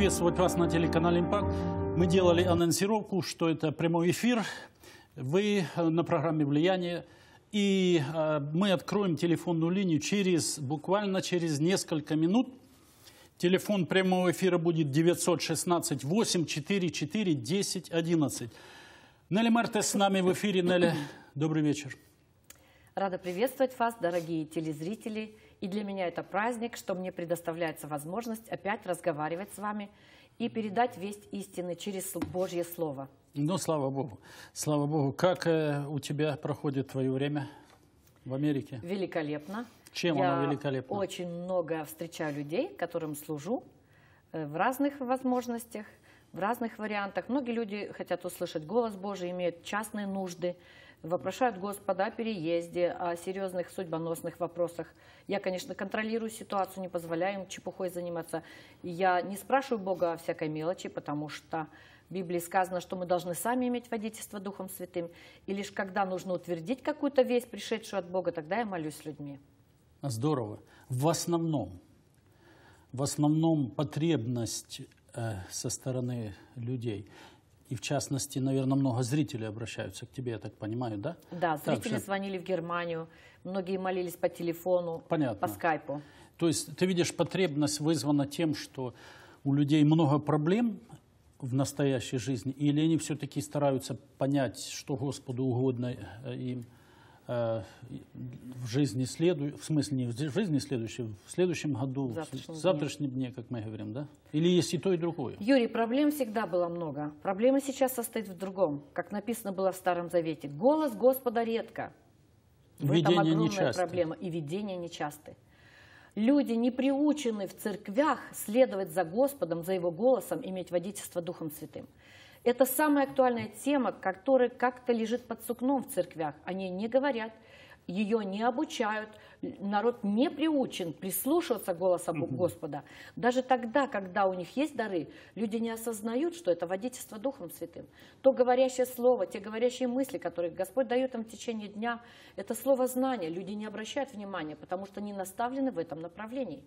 приветствовать вас на телеканале «Импакт». Мы делали анонсировку, что это прямой эфир. Вы на программе «Влияние». И мы откроем телефонную линию буквально через несколько минут. Телефон прямого эфира будет 916-844-1011. Нелли Мартес с нами в эфире. Нелли, добрый вечер. Рада приветствовать вас, дорогие телезрители. И для меня это праздник, что мне предоставляется возможность опять разговаривать с вами и передать весть истины через Божье Слово. Ну, слава Богу. Слава Богу. Как у тебя проходит твое время в Америке? Великолепно. Чем оно великолепно? Я очень много встречаю людей, которым служу в разных возможностях, в разных вариантах. Многие люди хотят услышать голос Божий, имеют частные нужды, вопрошают Господа о переезде, о серьезных судьбоносных вопросах. Я, конечно, контролирую ситуацию, не позволяю им чепухой заниматься. Я не спрашиваю Бога о всякой мелочи, потому что в Библии сказано, что мы должны сами иметь водительство Духом Святым. И лишь когда нужно утвердить какую-то весть, пришедшую от Бога, тогда я молюсь с людьми. Здорово. В основном потребность со стороны людей. И в частности, наверное, много зрителей обращаются к тебе, я так понимаю, да? Да, зрители звонили в Германию, многие молились по телефону, по скайпу. То есть ты видишь, потребность вызвана тем, что у людей много проблем в настоящей жизни, или они все-таки стараются понять, что Господу угодно им в жизни в смысле не в жизни следующей, в следующем году, в завтрашнем дне, как мы говорим, да? Или есть и то, и другое? Юрий, проблем всегда было много. Проблема сейчас состоит в другом. Как написано было в Старом Завете. Голос Господа редко. В этом огромная проблема. И видения нечасты. Люди не приучены в церквях следовать за Господом, за Его голосом, иметь водительство Духом Святым. Это самая актуальная тема, которая как-то лежит под сукном в церквях. О ней не говорят, ее не обучают, народ не приучен прислушиваться к голосу Господа. Даже тогда, когда у них есть дары, люди не осознают, что это водительство Духом Святым. То говорящее слово, те говорящие мысли, которые Господь дает им в течение дня, это слово знания. Люди не обращают внимания, потому что не наставлены в этом направлении.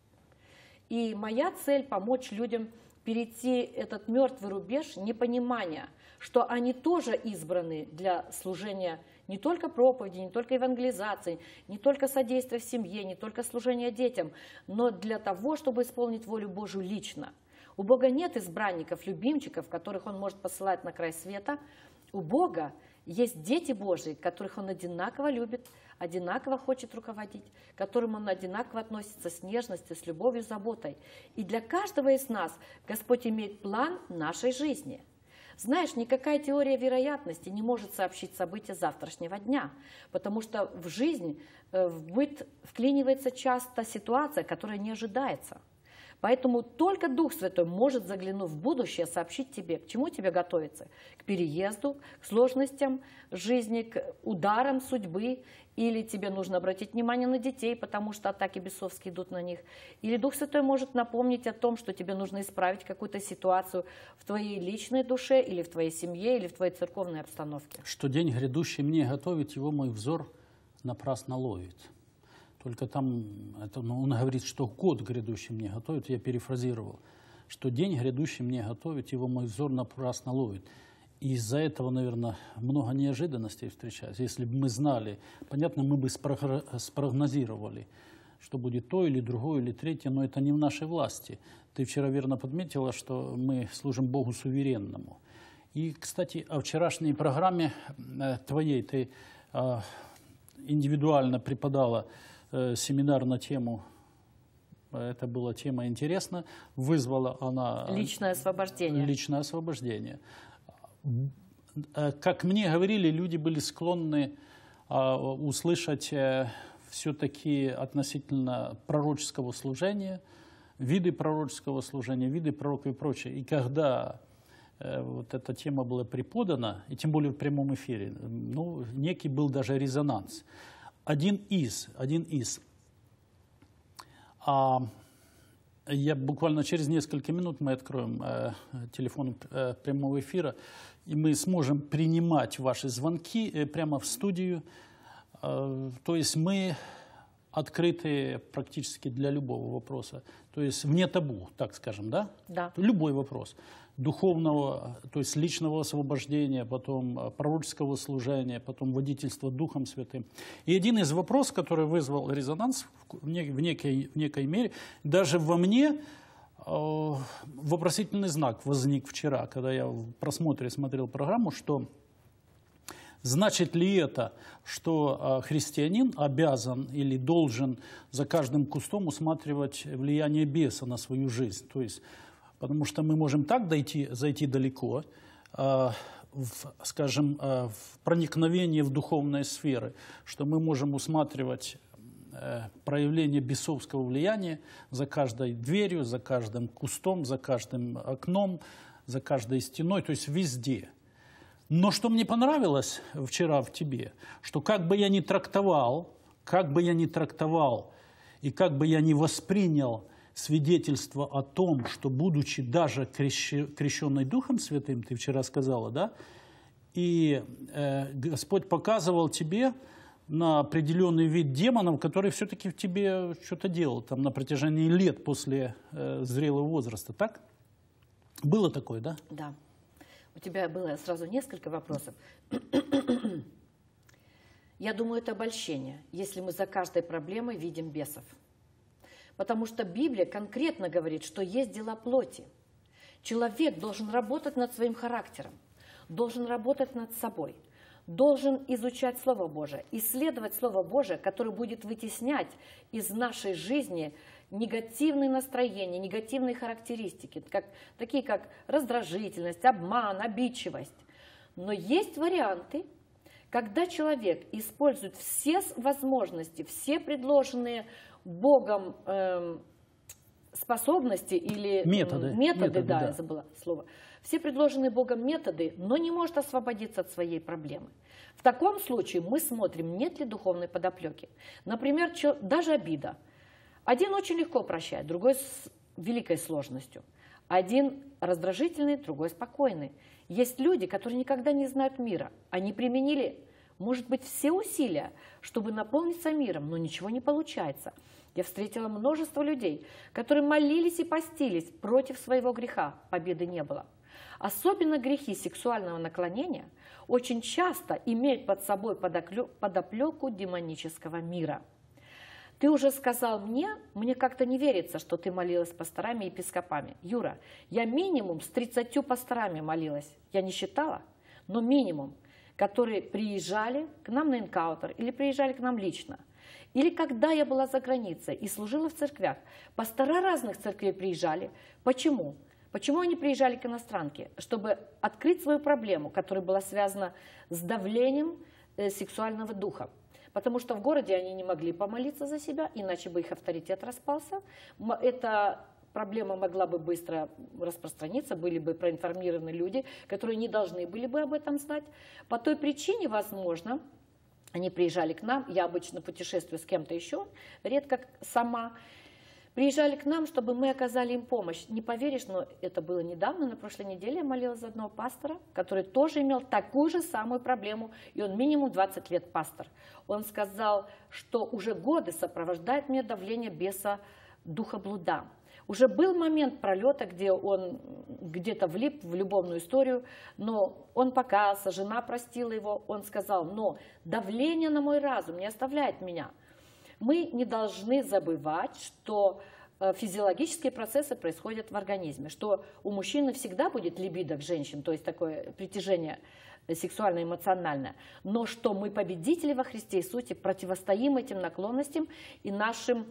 И моя цель – помочь людям перейти этот мертвый рубеж непонимания, что они тоже избраны для служения не только проповеди, не только евангелизации, не только содействия в семье, не только служения детям, но для того, чтобы исполнить волю Божию лично. У Бога нет избранников, любимчиков, которых Он может посылать на край света. У Бога есть дети Божьи, которых Он одинаково любит, одинаково хочет руководить, к которым Он одинаково относится с нежностью, с любовью, заботой. И для каждого из нас Господь имеет план нашей жизни. Знаешь, никакая теория вероятности не может сообщить события завтрашнего дня, потому что в жизнь, в быт вклинивается часто ситуация, которая не ожидается. Поэтому только Дух Святой может, заглянув в будущее, сообщить тебе, к чему тебе готовиться. К переезду, к сложностям жизни, к ударам судьбы. Или тебе нужно обратить внимание на детей, потому что атаки бесовские идут на них. Или Дух Святой может напомнить о том, что тебе нужно исправить какую-то ситуацию в твоей личной душе, или в твоей семье, или в твоей церковной обстановке. Что день грядущий мне готовит, его мой взор напрасно ловит. Только там он говорит, что год грядущий мне готовит, я перефразировал, что день грядущий мне готовит, его мой взор напрасно ловит. И из-за этого, наверное, много неожиданностей встречается. Если бы мы знали, понятно, мы бы спрогнозировали, что будет то или другое, или третье, но это не в нашей власти. Ты вчера верно подметила, что мы служим Богу суверенному. И, кстати, о вчерашней программе твоей ты индивидуально преподала семинар на тему, это была тема интересна, вызвала она... Личное освобождение. Личное освобождение. Как мне говорили, люди были склонны услышать все-таки относительно пророческого служения, виды пророческого служения, виды пророка и прочее. И когда вот эта тема была преподана, и тем более в прямом эфире, ну, некий был даже резонанс. Один из. Я буквально через несколько минут мы откроем телефон прямого эфира, и мы сможем принимать ваши звонки прямо в студию. То есть мы открытые практически для любого вопроса. То есть вне табу, так скажем, да? Да. Любой вопрос. Духовного, то есть личного освобождения, потом пророческого служения, потом водительства Духом Святым. И один из вопросов, который вызвал резонанс в некой мере, даже во мне вопросительный знак возник вчера, когда я в просмотре смотрел программу, что значит ли это, что христианин обязан или должен за каждым кустом усматривать влияние беса на свою жизнь? То есть, потому что мы можем так зайти далеко, скажем, в проникновение в духовные сферы, что мы можем усматривать проявление бесовского влияния за каждой дверью, за каждым кустом, за каждым окном, за каждой стеной, то есть везде. Но что мне понравилось вчера в тебе, что как бы я ни трактовал, и как бы я ни воспринял свидетельство о том, что, будучи даже крещенной Духом Святым, ты вчера сказала, да, и Господь показывал тебе на определенный вид демонов, который все-таки в тебе что-то делал там на протяжении лет после зрелого возраста, так? Было такое, да? Да. У тебя было сразу несколько вопросов. Я думаю, это обольщение, если мы за каждой проблемой видим бесов. Потому что Библия конкретно говорит, что есть дела плоти. Человек должен работать над своим характером, должен работать над собой, должен изучать Слово Божие, исследовать Слово Божие, которое будет вытеснять из нашей жизни негативные настроения, негативные характеристики, такие как раздражительность, обман, обидчивость. Но есть варианты, когда человек использует все возможности, все предложенные Богом способности или методы, да, я забыла слово, все предложенные Богом методы, но не может освободиться от своей проблемы. В таком случае мы смотрим, нет ли духовной подоплеки. Например, даже обида. Один очень легко прощает, другой с великой сложностью. Один раздражительный, другой спокойный. Есть люди, которые никогда не знают мира. Они применили, может быть, все усилия, чтобы наполниться миром, но ничего не получается. Я встретила множество людей, которые молились и постились против своего греха. Победы не было. Особенно грехи сексуального наклонения очень часто имеют под собой подоплеку демонического мира. Ты уже сказал мне как-то не верится, что ты молилась с пасторами и епископами. Юра, я минимум с 30 пасторами молилась. Я не считала, но минимум, которые приезжали к нам на энкаунтер или приезжали к нам лично. Или когда я была за границей и служила в церквях, пастора разных церквей приезжали. Почему? Почему они приезжали к иностранке? Чтобы открыть свою проблему, которая была связана с давлением сексуального духа. Потому что в городе они не могли помолиться за себя, иначе бы их авторитет распался. Эта проблема могла бы быстро распространиться, были бы проинформированы люди, которые не должны были бы об этом знать. По той причине, возможно, они приезжали к нам, я обычно путешествую с кем-то еще, редко сама, приезжали к нам, чтобы мы оказали им помощь. Не поверишь, но это было недавно, на прошлой неделе я молилась за одного пастора, который тоже имел такую же самую проблему, и он минимум 20 лет пастор. Он сказал, что уже годы сопровождает меня давление беса духа блуда. Уже был момент пролета, где он где-то влип в любовную историю, но он покаялся, жена простила его, он сказал, но давление на мой разум не оставляет меня. Мы не должны забывать, что физиологические процессы происходят в организме, что у мужчины всегда будет либидо к женщинам, то есть такое притяжение сексуально-эмоциональное, но что мы победители во Христе Иисусе, противостоим этим наклонностям и нашим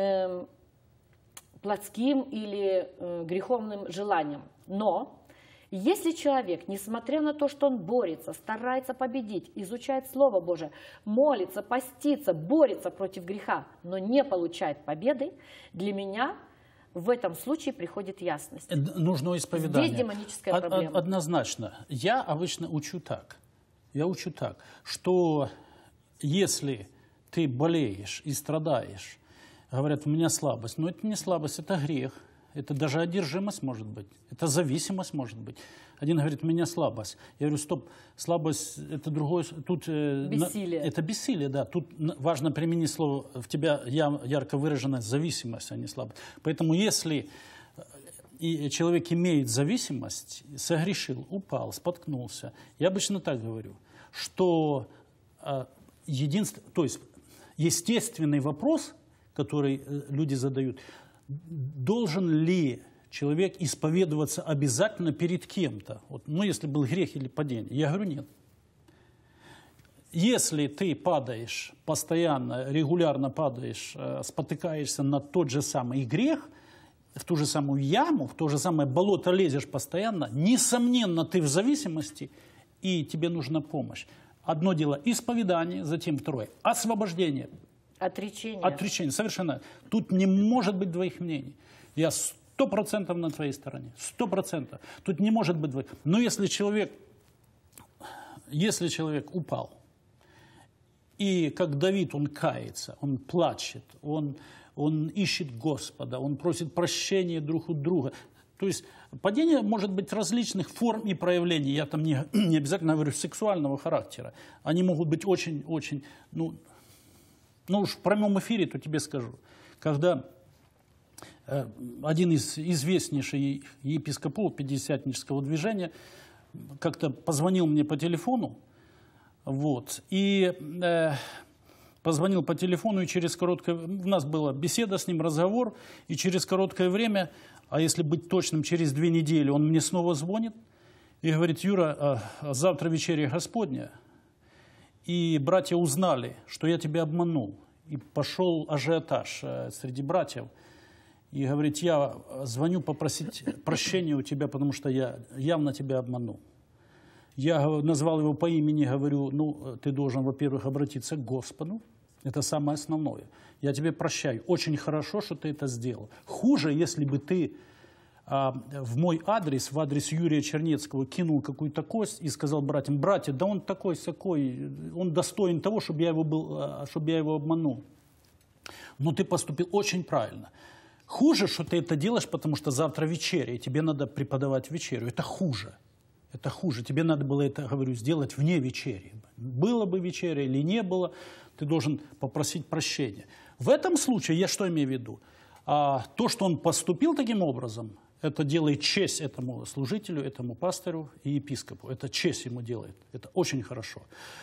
плотским или греховным желаниям. Но если человек, несмотря на то, что он борется, старается победить, изучает Слово Божие, молится, постится, борется против греха, но не получает победы, для меня в этом случае приходит ясность. Нужно исповедание. Здесь демоническая проблема. Однозначно. Я обычно учу так. Я учу так, что если ты болеешь и страдаешь, говорят, у меня слабость, но это не слабость, это грех. Это даже одержимость может быть. Это зависимость может быть. Один говорит, у меня слабость. Я говорю, стоп, слабость – это другое. Тут, бессилие. Это бессилие, да. Тут важно применить слово, в тебя ярко выраженная зависимость, а не слабость. Поэтому если и человек имеет зависимость, согрешил, упал, споткнулся, я обычно так говорю, что то есть естественный вопрос, который люди задают, должен ли человек исповедоваться обязательно перед кем-то? Вот, ну, если был грех или падение. Я говорю, нет. Если ты падаешь постоянно, регулярно падаешь, спотыкаешься на тот же самый грех, в ту же самую яму, в то же самое болото лезешь постоянно, несомненно, ты в зависимости, и тебе нужна помощь. Одно дело исповедание, затем второе освобождение. Отречение. Отречение, совершенно. Тут не может быть двоих мнений. Я 100% на твоей стороне. 100%. Тут не может быть двоих. Но если человек упал, и как Давид, он кается, он плачет, он ищет Господа, он просит прощения друг у друга. То есть падение может быть различных форм и проявлений. Я там не обязательно говорю сексуального характера. Они могут быть очень, ну уж в прямом эфире, то тебе скажу. Когда один из известнейших епископов пятидесятнического движения как-то позвонил мне по телефону, вот, и позвонил по телефону, и через короткое... У нас была беседа с ним, разговор, и через короткое время, а если быть точным, через 2 недели, он мне снова звонит и говорит, Юра, завтра вечеря Господня, и братья узнали, что я тебя обманул, и пошел ажиотаж среди братьев, и говорит, я звоню попросить прощения у тебя, потому что я явно тебя обманул. Я назвал его по имени, говорю, ну, ты должен, во-первых, обратиться к Господу. Это самое основное. Я тебе прощаю. Очень хорошо, что ты это сделал. Хуже, если бы ты в мой адрес, в адрес Юрия Чернецкого, кинул какую-то кость и сказал братьям, братья, да он такой-сякой, он достоин того, чтобы я его обманул. Но ты поступил очень правильно. Хуже, что ты это делаешь, потому что завтра вечеря, и тебе надо преподавать вечерю. Это хуже. Это хуже. Тебе надо было это, говорю, сделать вне вечери. Было бы вечеря или не было, ты должен попросить прощения. В этом случае, я что имею в виду? То, что он поступил таким образом, это делает честь этому служителю, этому пастору и епископу. Это честь ему делает. Это очень хорошо.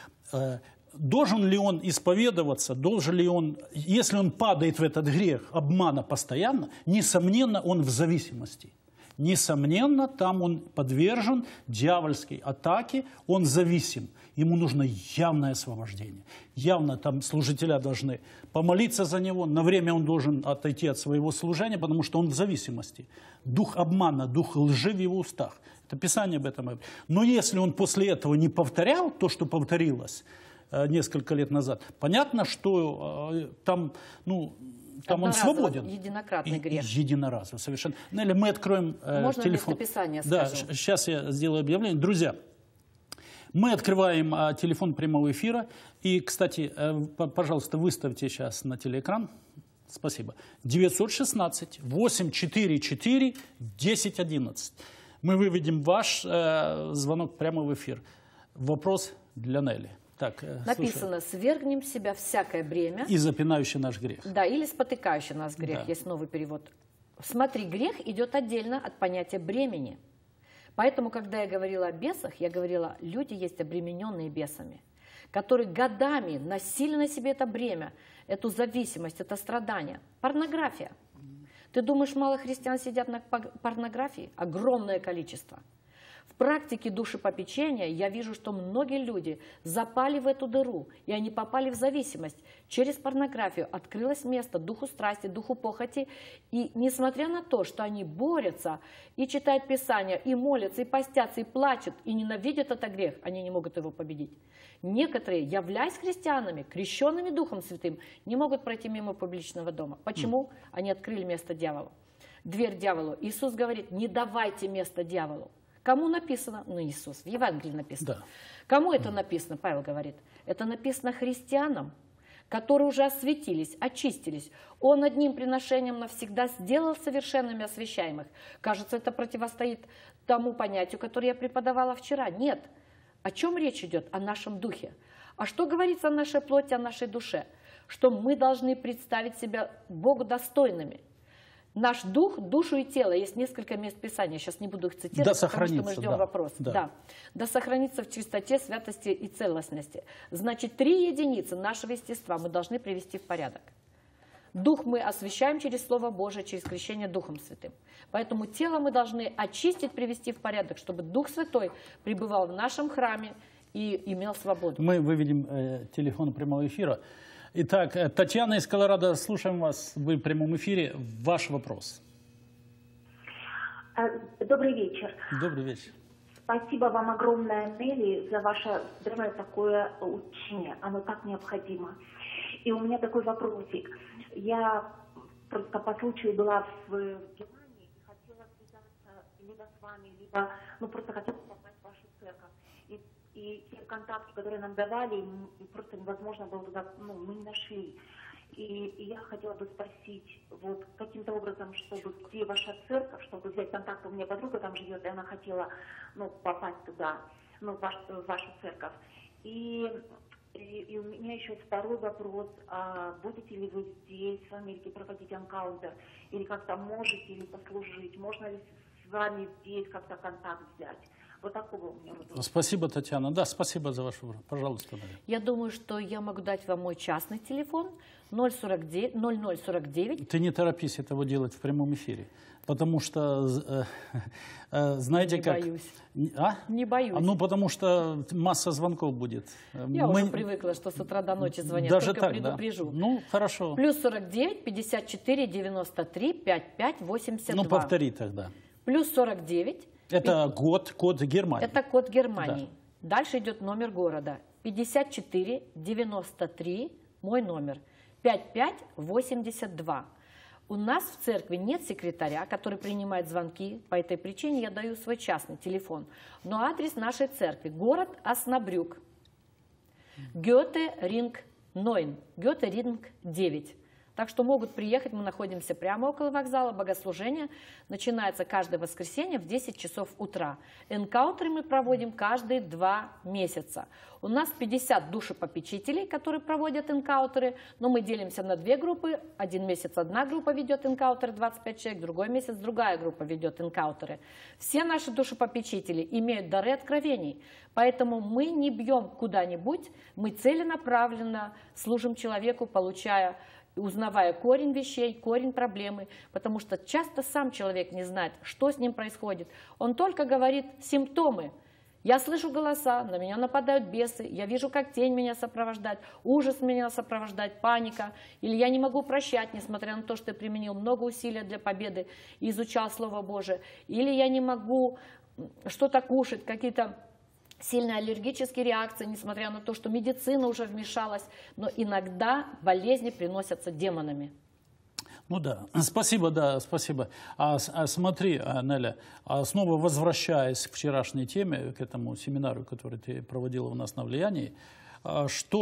Должен ли он исповедоваться, должен ли он, если он падает в этот грех обмана постоянно, несомненно, он в зависимости. Несомненно, там он подвержен дьявольской атаке, он зависим. Ему нужно явное освобождение. Явно там служителя должны помолиться за него. На время он должен отойти от своего служения, потому что он в зависимости. Дух обмана, дух лжи в его устах. Это Писание об этом говорит. Но если он после этого не повторял то, что повторилось несколько лет назад, понятно, что там, там он свободен. Единократный грех. Единоразово, совершенно. Нелли, мы откроем Можно телефон. Местописание да, скажу? сейчас я сделаю объявление. Друзья, мы открываем телефон прямого эфира. И, кстати, пожалуйста, выставьте сейчас на телеэкран. Спасибо. 916-844-1011. Мы выведем ваш звонок прямо в эфир. Вопрос для Нелли. Так, написано, свергнем с себя всякое бремя. И запинающий наш грех. Да, или спотыкающий нас грех, да. Есть новый перевод. Смотри, грех идет отдельно от понятия бремени. Поэтому, когда я говорила о бесах, я говорила, люди есть обремененные бесами, которые годами носили на себе это бремя, эту зависимость, это страдание. Порнография. Ты думаешь, мало христиан сидят на порнографии? Огромное количество. В практике душепопечения я вижу, что многие люди запали в эту дыру, и они попали в зависимость. Через порнографию открылось место духу страсти, духу похоти. И несмотря на то, что они борются и читают Писание, и молятся, и постятся, и плачут, и ненавидят этот грех, они не могут его победить. Некоторые, являясь христианами, крещенными Духом Святым, не могут пройти мимо публичного дома. Почему? Они открыли место дьяволу. Дверь дьяволу. Иисус говорит, не давайте место дьяволу. Кому написано? Ну, Иисус. В Евангелии написано. Да. Кому это написано? Павел говорит. Это написано христианам, которые уже осветились, очистились. Он одним приношением навсегда сделал совершенными освящаемых. Кажется, это противостоит тому понятию, которое я преподавала вчера. Нет. О чем речь идет? О нашем духе. А что говорится о нашей плоти, о нашей душе? Что мы должны представить себя Богу достойными. Наш дух, душу и тело, есть несколько мест Писания, сейчас не буду их цитировать, потому что мы ждем вопрос. Да. Да сохранится в чистоте, святости и целостности. Значит, 3 единицы нашего естества мы должны привести в порядок. Дух мы освящаем через Слово Божие, через крещение Духом Святым. Поэтому тело мы должны очистить, привести в порядок, чтобы Дух Святой пребывал в нашем храме и имел свободу. Мы выведем телефон прямого эфира. Итак, Татьяна из Колорадо, слушаем вас, вы в прямом эфире. Ваш вопрос. Добрый вечер. Добрый вечер. Спасибо вам огромное, Нелли, за ваше здравое такое учение. Оно так необходимо. И у меня такой вопросик. Я просто по случаю была в Германии и хотела связаться либо с вами, либо просто хотела попасть в вашу церковь. И те контакты, которые нам давали, просто невозможно было туда, мы не нашли. И я хотела бы спросить, вот каким-то образом, чтобы где ваша церковь, чтобы взять контакт, у меня подруга там живет, и она хотела, попасть туда, в вашу церковь. И у меня еще второй вопрос, будете ли вы здесь, в Америке, проводить энкаунтер, или как-то можете ли послужить, можно ли с вами здесь как-то контакт взять? Вот такого у меня вопрос. Спасибо, Татьяна. Да, спасибо за ваш вопрос. Пожалуйста, Мария. Я думаю, что я могу дать вам мой частный телефон 0049. Ты не торопись этого делать в прямом эфире, потому что, знаете не как... Боюсь. А? Не боюсь. Потому что масса звонков будет. Я уже привыкла, что с утра до ночи звонят. Даже только так, предупрежу. Да? Хорошо. Плюс 49, 54, 93, 55, 82. Повтори тогда. Плюс 49. Это код Германии. Это код Германии. Да. Дальше идет номер города. 54, 93, мой номер. 55, 82. У нас в церкви нет секретаря, который принимает звонки. По этой причине я даю свой частный телефон. Но адрес нашей церкви. Город Оснабрюк. Гёте-Ринг 9. Гёте-Ринг 9. Так что могут приехать, мы находимся прямо около вокзала. Богослужение начинается каждое воскресенье в 10 часов утра. Энкаунтеры мы проводим каждые 2 месяца. У нас 50 душепопечителей, которые проводят энкаунтеры, но мы делимся на 2 группы. Один месяц одна группа ведет энкаунтеры, 25 человек, другой месяц другая группа ведет энкаунтеры. Все наши душепопечители имеют дары откровений, поэтому мы не бьем куда-нибудь, мы целенаправленно служим человеку, узнавая корень вещей, корень проблемы, потому что часто сам человек не знает, что с ним происходит. Он только говорит симптомы. Я слышу голоса, на меня нападают бесы, я вижу, как тень меня сопровождает, ужас меня сопровождает, паника, или я не могу прощать, несмотря на то, что я применил много усилий для победы и изучал Слово Божие, или я не могу что-то кушать, какие-то сильные аллергические реакции, несмотря на то, что медицина уже вмешалась, но иногда болезни приносятся демонами. Спасибо, спасибо. Смотри, Неля, снова возвращаясь к вчерашней теме, к этому семинару, который ты проводила у нас на влиянии, что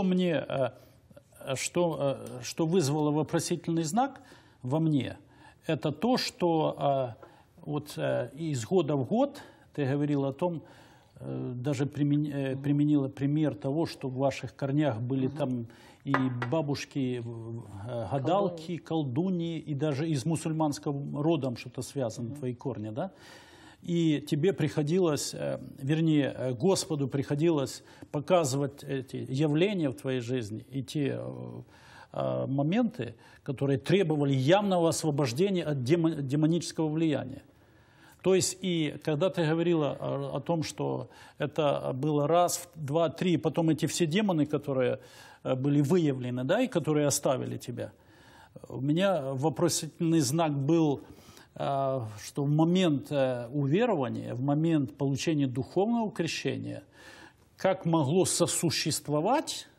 вызвало вопросительный знак во мне, это то, что из года в год ты говорила о том, даже применила пример того, что в ваших корнях были там и бабушки, гадалки, колдуньи, и даже из мусульманского родом что-то связано, твои корни, да? И тебе приходилось, вернее, Господу приходилось показывать эти явления в твоей жизни и те моменты, которые требовали явного освобождения от демонического влияния. То есть, и когда ты говорила о том, что это было раз, два, три, потом эти все демоны, которые были выявлены, да, и которые оставили тебя, у меня вопросительный знак был, что в момент уверования, в момент получения духовного крещения, как могло сосуществовать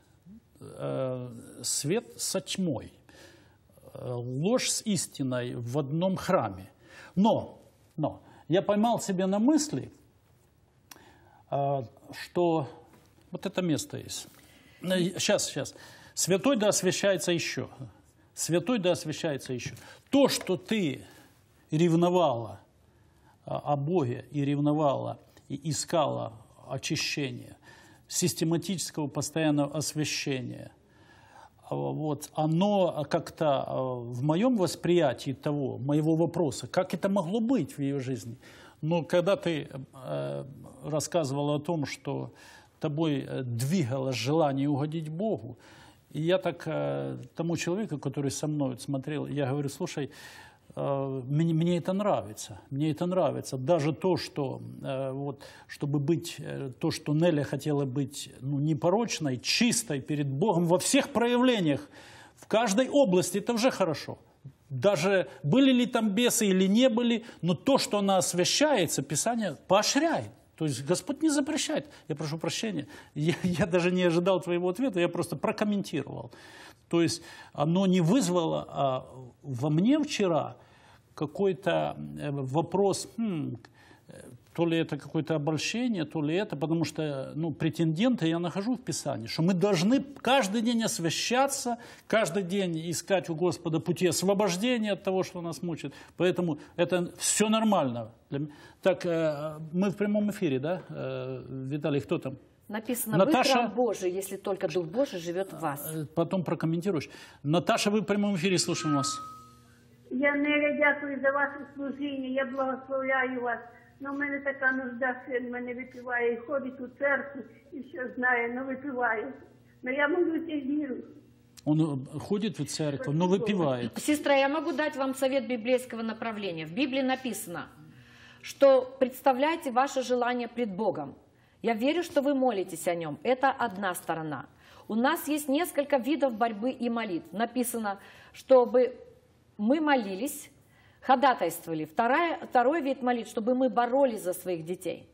свет со тьмой, ложь с истиной в одном храме. Но я поймал себя на мысли, что вот это место есть. Сейчас. Святой да освящается еще. Святой да освящается еще. То, что ты ревновала о Боге и ревновала, и искала очищения, систематического постоянного освящения, вот, оно как-то в моем восприятии того, моего вопроса, как это могло быть в ее жизни. Но когда ты рассказывала о том, что тобой двигалось желание угодить Богу, и я так тому человеку, который со мной смотрел, я говорю: слушай, мне это нравится, мне это нравится. Даже то, что, вот, чтобы быть, то, что Неля хотела быть непорочной, чистой перед Богом во всех проявлениях, в каждой области, это уже хорошо. Даже были ли там бесы или не были, но то, что она освящается, Писание поощряет. То есть Господь не запрещает. Я прошу прощения, я даже не ожидал твоего ответа, я просто прокомментировал. То есть оно не вызвало во мне вчера какой-то вопрос, то ли это какое-то обольщение, то ли это, потому что претендента я нахожу в Писании, что мы должны каждый день освящаться, каждый день искать у Господа пути освобождения от того, что нас мучает. Поэтому это все нормально. Так, мы в прямом эфире, да? Виталий, кто там? Написано: Наташа... вы храм Божий, если только Дух Божий живет в вас. Потом прокомментируешь. Наташа, вы в прямом эфире, слушаем вас. Я Неля, дякую за ваше служіння, я благословляю вас. Но в мене така нужда, син мене випиває, і ходить у церкву, і все знає, но випиває. Но я молюся і вірю. Он ходит в церковь, но выпивает. Сестра, я могу дать вам совет библейского направления. В Библии написано, что представляйте ваше желание пред Богом. Я верю, что вы молитесь о нем. Это одна сторона. У нас есть несколько видов борьбы и молитв. Написано, чтобы мы молились, ходатайствовали. Второй вид молитв, чтобы мы боролись за своих детей.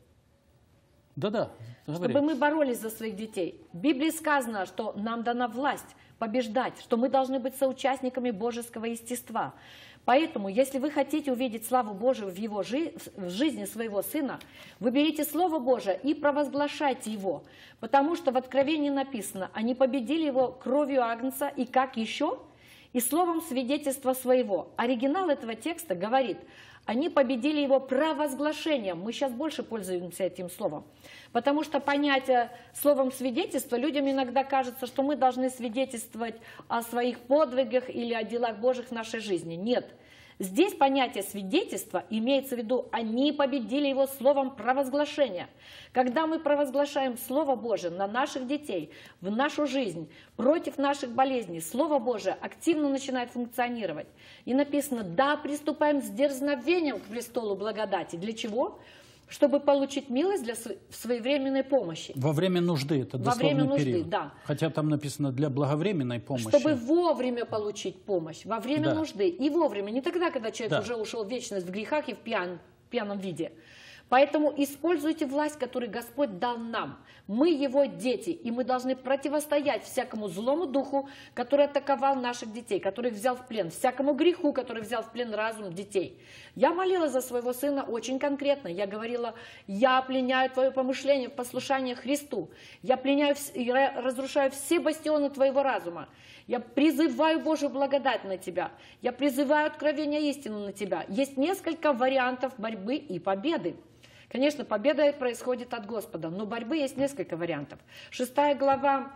Да-да. Чтобы мы боролись за своих детей. В Библии сказано, что нам дана власть побеждать, что мы должны быть соучастниками божеского естества. Поэтому, если вы хотите увидеть славу Божию в жизни своего сына, вы берите Слово Божие и провозглашайте его. Потому что в Откровении написано: они победили его кровью Агнца и как еще? И словом свидетельства своего. Оригинал этого текста говорит: они победили его провозглашением. Мы сейчас больше пользуемся этим словом. Потому что понятие словом свидетельства, людям иногда кажется, что мы должны свидетельствовать о своих подвигах или о делах Божьих в нашей жизни. Нет. Здесь понятие свидетельства имеется в виду: они победили его словом провозглашения. Когда мы провозглашаем Слово Божие на наших детей, в нашу жизнь, против наших болезней, Слово Божие активно начинает функционировать. И написано: да, приступаем с дерзновением к престолу благодати. Для чего? Чтобы получить милость для своевременной помощи. Во время нужды, это дословный период. Да. Хотя там написано для благовременной помощи. Чтобы вовремя получить помощь, во время нужды. И вовремя, не тогда, когда человек уже ушел в вечность в грехах и в пьяном виде. Поэтому используйте власть, которую Господь дал нам. Мы Его дети, и мы должны противостоять всякому злому духу, который атаковал наших детей, который их взял в плен, всякому греху, который взял в плен разум детей. Я молилась за своего сына очень конкретно. Я говорила: я пленяю твое помышление в послушании Христу. Я пленяю и разрушаю все бастионы твоего разума. Я призываю Божью благодать на тебя. Я призываю откровение истины на тебя. Есть несколько вариантов борьбы и победы. Конечно, победа происходит от Господа, но борьбы есть несколько вариантов. 6 глава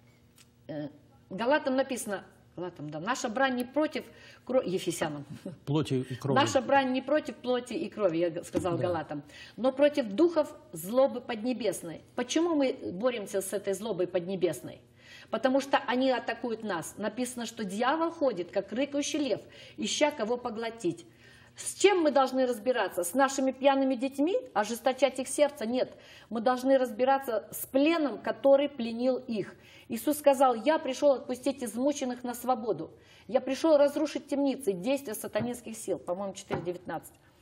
Галатам написано, наша брань не против крови, Ефесянам. Плоти и крови. Наша брань не против плоти и крови, я сказал Галатам, но против духов злобы поднебесной. Почему мы боремся с этой злобой поднебесной? Потому что они атакуют нас. Написано, что дьявол ходит, как рыкающий лев, ища кого поглотить. С чем мы должны разбираться? С нашими пьяными детьми? Ожесточать их сердце? Нет. Мы должны разбираться с пленом, который пленил их. Иисус сказал: я пришел отпустить измученных на свободу. Я пришел разрушить темницы, действия сатанинских сил. По-моему, 4:19.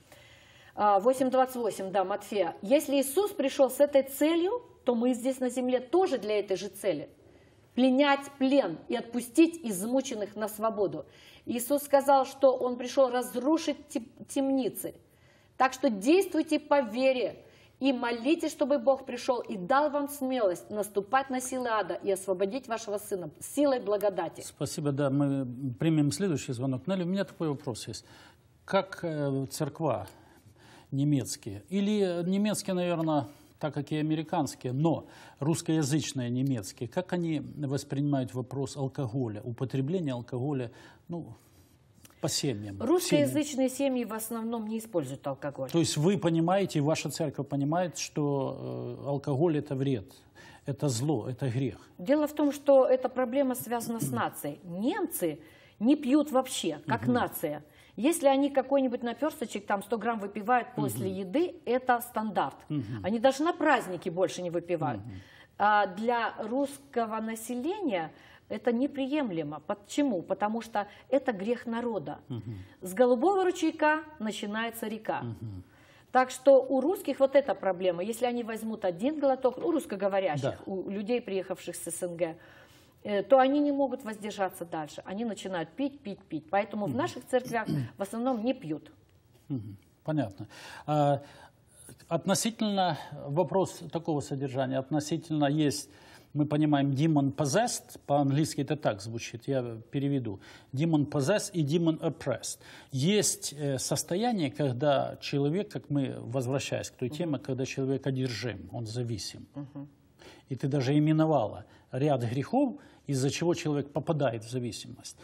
8:28, да, Матфея. Если Иисус пришел с этой целью, то мы здесь на земле тоже для этой же цели. Пленять плен и отпустить измученных на свободу. Иисус сказал, что Он пришел разрушить темницы. Так что действуйте по вере И молитесь, чтобы Бог пришел и дал вам смелость наступать на силы ада и освободить вашего сына силой благодати. Спасибо, да, мы примем следующий звонок. Нелли, у меня такой вопрос есть. Как церква немецкие, или немецкие, наверное, так как и американские, но русскоязычные немецкие, как они воспринимают вопрос алкоголя, употребления алкоголя, ну, по семьям? Русскоязычные семьи в основном не используют алкоголь. То есть вы понимаете, ваша церковь понимает, что алкоголь – это вред, это зло, это грех? Дело в том, что эта проблема связана с нацией. Немцы не пьют вообще, как нация. Если они какой-нибудь наперсточек, там 100 грамм выпивают после еды, это стандарт. Они даже на праздники больше не выпивают. А для русского населения это неприемлемо. Почему? Потому что это грех народа. С голубого ручейка начинается река. Так что у русских вот эта проблема. Если они возьмут один глоток, у русскоговорящих, у людей, приехавших с СНГ, то они не могут воздержаться дальше. Они начинают пить, пить, пить. Поэтому в наших церквях в основном не пьют. Понятно. Относительно, вопрос такого содержания, относительно есть, мы понимаем, demon possessed, по-английски это так звучит, я переведу. Demon possessed и demon oppressed. Есть состояние, когда человек, как мы, возвращаясь к той теме, когда человек одержим, он зависим. И ты даже именовала ряд грехов, из-за чего человек попадает в зависимость.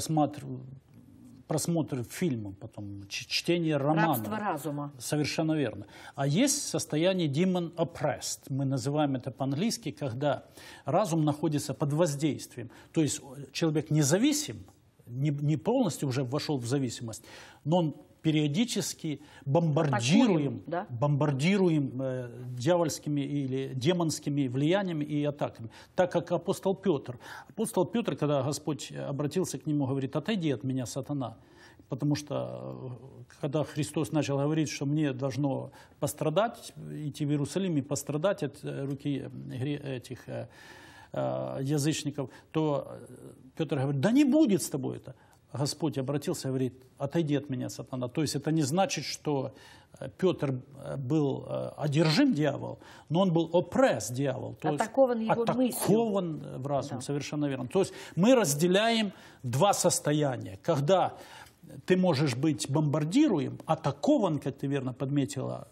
Просмотр фильма, потом чтение романа. Рабство разума. Совершенно верно. А есть состояние demon oppressed. Мы называем это по-английски, когда разум находится под воздействием. То есть человек независим, не полностью уже вошел в зависимость, но он периодически бомбардируем дьявольскими или демонскими влияниями и атаками. Так как апостол Петр. Апостол Петр, когда Господь обратился к нему, говорит: «Отойди от меня, сатана». Потому что когда Христос начал говорить, что мне должно пострадать, идти в Иерусалим и пострадать от руки этих язычников, то Петр говорит: «Да не будет с тобой это». Господь обратился и говорит: «Отойди от меня, сатана». То есть это не значит, что Петр был одержим дьявол, но он был oppressed дьявол. То атакован есть его атакован в разум, совершенно верно. То есть мы разделяем два состояния. Когда ты можешь быть бомбардируем, атакован, как ты верно подметила,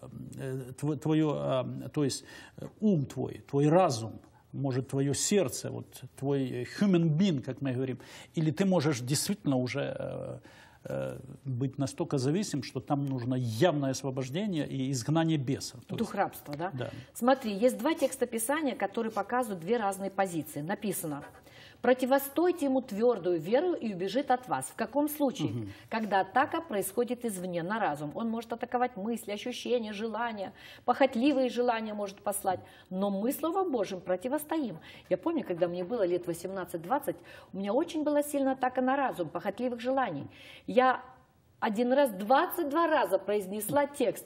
то есть ум твой разум, может, твое сердце, вот, твой human being, как мы говорим, или ты можешь действительно уже быть настолько зависим, что там нужно явное освобождение и изгнание бесов. Дух рабства, да? Да. Смотри, есть два текста Писания, которые показывают две разные позиции. Написано: «Противостойте ему твердую веру и убежит от вас». В каком случае? Когда атака происходит извне, на разум. Он может атаковать мысли, ощущения, желания, похотливые желания может послать. Но мы Словом Божьим противостоим. Я помню, когда мне было лет 18-20, у меня очень была сильная атака на разум, похотливых желаний. Я один раз, 22 раза произнесла текст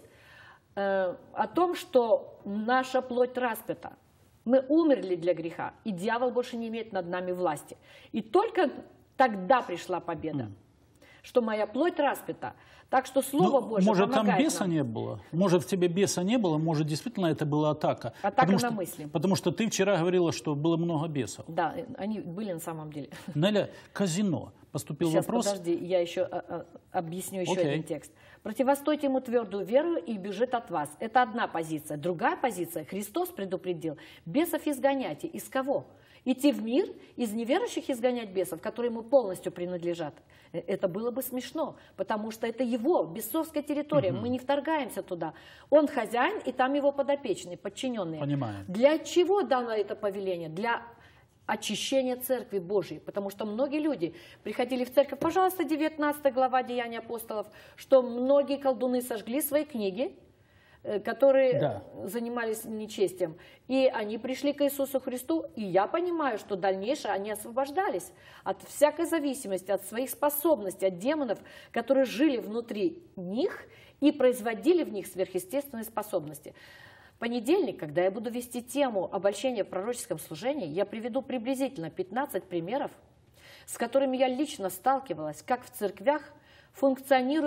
о том, что наша плоть распята. Мы умерли для греха, и дьявол больше не имеет над нами власти. И только тогда пришла победа, что моя плоть распята. Так что Слово Божие может, помогает там беса нам. не было? Может, в тебе беса не было? Может, действительно это была атака? Атака на мысли. Потому что ты вчера говорила, что было много бесов. Да, они были на самом деле. Неля, казино. Поступил Сейчас, вопрос. подожди, я еще объясню еще один текст. «Противостойте ему твердую веру и бежит от вас». Это одна позиция. Другая позиция. Христос предупредил: бесов изгоняйте. Из кого? Идти в мир, из неверующих изгонять бесов, которые ему полностью принадлежат. Это было бы смешно, потому что это его бесовская территория. Мы не вторгаемся туда. Он хозяин, и там его подопечные, подчиненные. Понимаю. Для чего дано это повеление? Для очищение Церкви Божьей, потому что многие люди приходили в церковь, пожалуйста, 19 глава Деяний апостолов, что многие колдуны сожгли свои книги, которые занимались нечестием, и они пришли к Иисусу Христу, и я понимаю, что дальнейшее они освобождались от всякой зависимости, от своих способностей, от демонов, которые жили внутри них и производили в них сверхъестественные способности. В понедельник, когда я буду вести тему обольщения в пророческом служении, я приведу приблизительно 15 примеров, с которыми я лично сталкивалась, как в церквях функционирует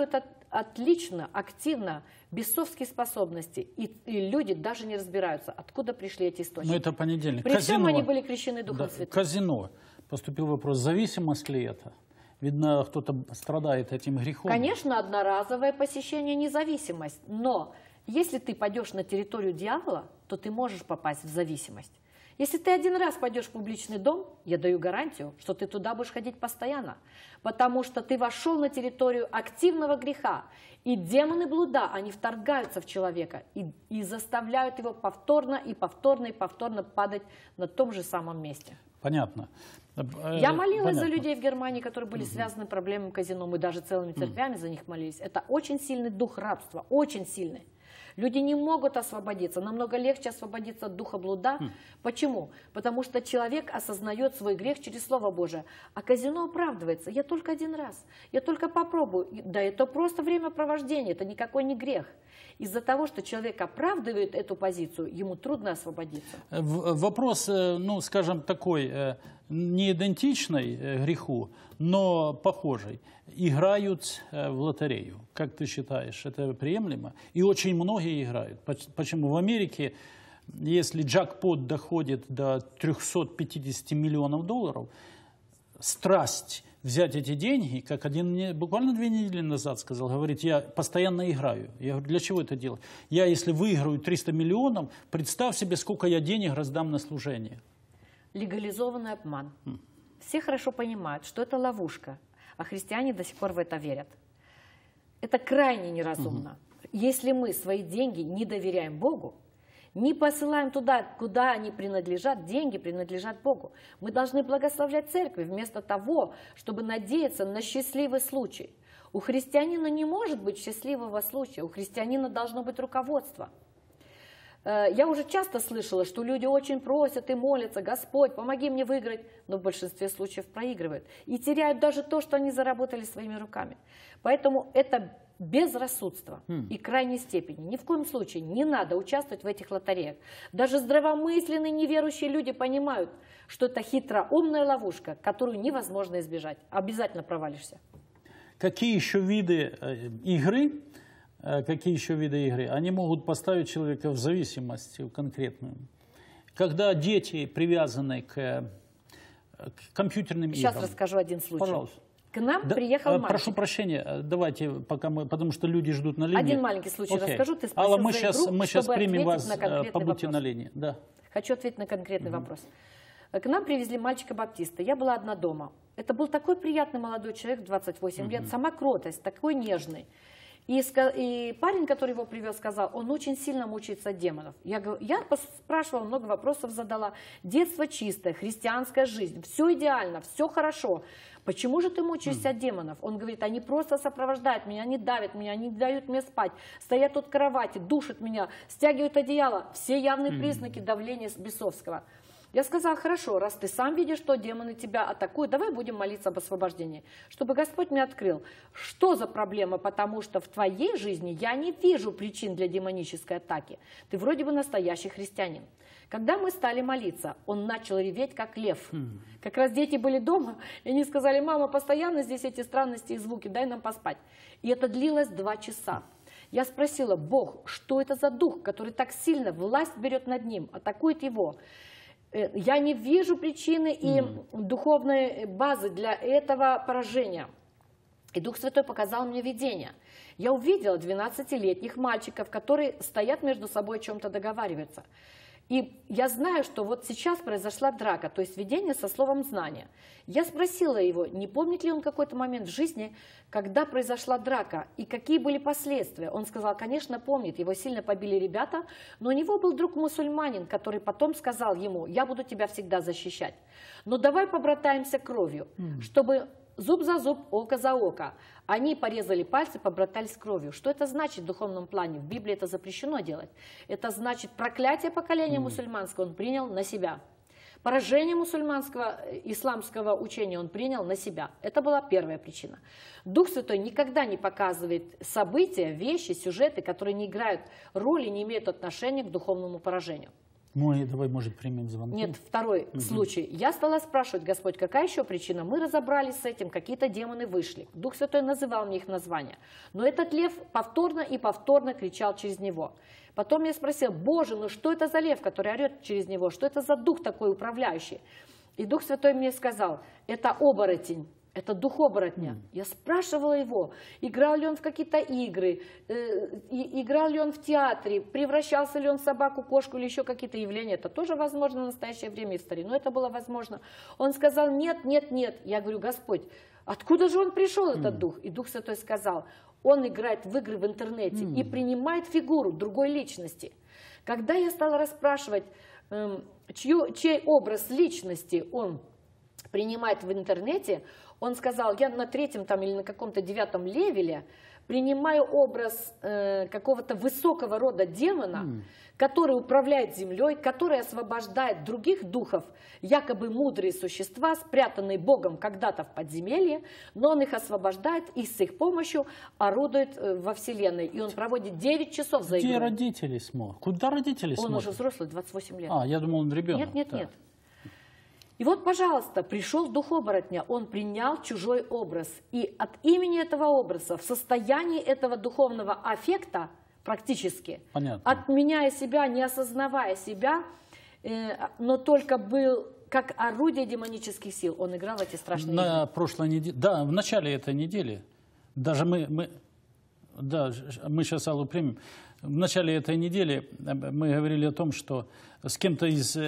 отлично, активно бесовские способности, и люди даже не разбираются, откуда пришли эти источники. Но это понедельник. При всем они были крещены Духом Святым. Казино. Поступил вопрос, зависимость ли это? Видно, кто-то страдает этим грехом. Конечно, одноразовое посещение – независимость, но если ты пойдешь на территорию дьявола, то ты можешь попасть в зависимость. Если ты один раз пойдешь в публичный дом, я даю гарантию, что ты туда будешь ходить постоянно, потому что ты вошел на территорию активного греха, и демоны блуда, они вторгаются в человека и заставляют его повторно и повторно и повторно падать на том же самом месте. Понятно. Я молилась за людей в Германии, которые были связаны с проблемами казино, мы даже целыми церквями за них молились. Это очень сильный дух рабства, очень сильный. Люди не могут освободиться, намного легче освободиться от духа блуда. Почему? Потому что человек осознает свой грех через Слово Божие. А казино оправдывается. Я только один раз, я только попробую. Да это просто времяпровождение, это никакой не грех. Из-за того, что человек оправдывает эту позицию, ему трудно освободиться. Вопрос, ну, скажем, такой, не идентичный греху, но похожий. Играют в лотерею. Как ты считаешь, это приемлемо? И очень многие играют. Почему? В Америке, если джекпот доходит до 350 миллионов долларов, страсть взять эти деньги, как один мне буквально 2 недели назад сказал, говорит, я постоянно играю. Я говорю, для чего это делать? Я, если выиграю 300 миллионов, представь себе, сколько я денег раздам на служение. Легализованный обман. Все хорошо понимают, что это ловушка, а христиане до сих пор в это верят. Это крайне неразумно. Если мы свои деньги не доверяем Богу, не посылаем туда, куда они принадлежат, деньги принадлежат Богу. Мы должны благословлять церкви вместо того, чтобы надеяться на счастливый случай. У христианина не может быть счастливого случая, у христианина должно быть руководство. Я уже часто слышала, что люди очень просят и молятся, Господь, помоги мне выиграть, но в большинстве случаев проигрывают. И теряют даже то, что они заработали своими руками. Поэтому это безрассудство и крайней степени. Ни в коем случае не надо участвовать в этих лотереях. Даже здравомысленные неверующие люди понимают, что это хитроумная ловушка, которую невозможно избежать. Обязательно провалишься. Какие еще виды игры, они могут поставить человека в зависимость конкретную? Когда дети привязаны к компьютерным играм. Сейчас расскажу один случай. Пожалуйста. К нам приехал мальчик. Прошу прощения, давайте, потому что люди ждут на линии. Один маленький случай расскажу. Ты спросил Алла, мы за игру, сейчас примем вас, вопрос. побудьте на линии. Да. Хочу ответить на конкретный вопрос. К нам привезли мальчика-баптиста. Я была одна дома. Это был такой приятный молодой человек, 28 лет, сама кротость, такой нежный. И парень, который его привез, сказал, он очень сильно мучается от демонов. Я спрашивала, много вопросов задала. Детство чистое, христианская жизнь, все идеально, все хорошо. Почему же ты мучаешься от демонов? Он говорит, они просто сопровождают меня, они давят меня, они не дают мне спать, стоят от кровати, душат меня, стягивают одеяло. Все явные признаки давления бесовского. Я сказала, хорошо, раз ты сам видишь, что демоны тебя атакуют, давай будем молиться об освобождении, чтобы Господь мне открыл, что за проблема, потому что в твоей жизни я не вижу причин для демонической атаки. Ты вроде бы настоящий христианин. Когда мы стали молиться, он начал реветь, как лев. Как раз дети были дома, и они сказали, мама, постоянно здесь эти странности и звуки, дай нам поспать. И это длилось 2 часа. Я спросила, Бог, что это за дух, который так сильно власть берет над ним, атакует его? Я не вижу причины и духовной базы для этого поражения. И Дух Святой показал мне видение. Я увидела 12-летних мальчиков, которые стоят между собой, о чем-то договариваются. И я знаю, что вот сейчас произошла драка, то есть видение со словом знания. Я спросила его, не помнит ли он какой-то момент в жизни, когда произошла драка и какие были последствия. Он сказал, конечно, помнит, его сильно побили ребята, но у него был друг-мусульманин, который потом сказал ему, я буду тебя всегда защищать. Но давай побратаемся кровью, чтобы зуб за зуб, око за око. Они порезали пальцы, побратались кровью. Что это значит в духовном плане? В Библии это запрещено делать. Это значит проклятие поколения мусульманского он принял на себя. Поражение мусульманского, исламского учения он принял на себя. Это была первая причина. Дух Святой никогда не показывает события, вещи, сюжеты, которые не играют роли, не имеют отношения к духовному поражению. Давай, может, примем звонки? Нет, второй случай. Я стала спрашивать: Господь, какая еще причина? Мы разобрались с этим, какие-то демоны вышли. Дух Святой называл мне их названия. Но этот лев повторно и повторно кричал через него. Потом я спросила: Боже, ну что это за лев, который орет через него? Что это за дух такой управляющий? И Дух Святой мне сказал: это оборотень. Это дух оборотня. Я спрашивала его, играл ли он в какие-то игры, играл ли он в театре, превращался ли он в собаку, кошку или еще какие-то явления. Это тоже возможно в настоящее время и в старину это было возможно. Он сказал: нет, нет, нет. Я говорю: Господь, откуда же он пришел, этот дух? И Дух Святой сказал: он играет в игры в интернете и принимает фигуру другой личности. Когда я стала расспрашивать, чей образ личности он принимает в интернете, он сказал: я на 3-м там, или на каком-то 9-м левеле принимаю образ какого-то высокого рода демона, который управляет землей, который освобождает других духов, якобы мудрые существа, спрятанные Богом когда-то в подземелье, но он их освобождает и с их помощью орудует во Вселенной. И он проводит 9 часов за игрой. Где родители смотрят? Куда родители смотрят? Он уже взрослый, 28 лет. Я думал, он ребенок. Нет, нет, нет. И вот, пожалуйста, пришел дух оборотня, он принял чужой образ. И от имени этого образа, в состоянии этого духовного аффекта, практически, отменяя себя, не осознавая себя, но только был как орудие демонических сил, он играл эти страшные игры. На прошлой неделе, да, в начале этой недели, даже мы сейчас Аллу примем. В начале этой недели мы говорили о том, что с кем-то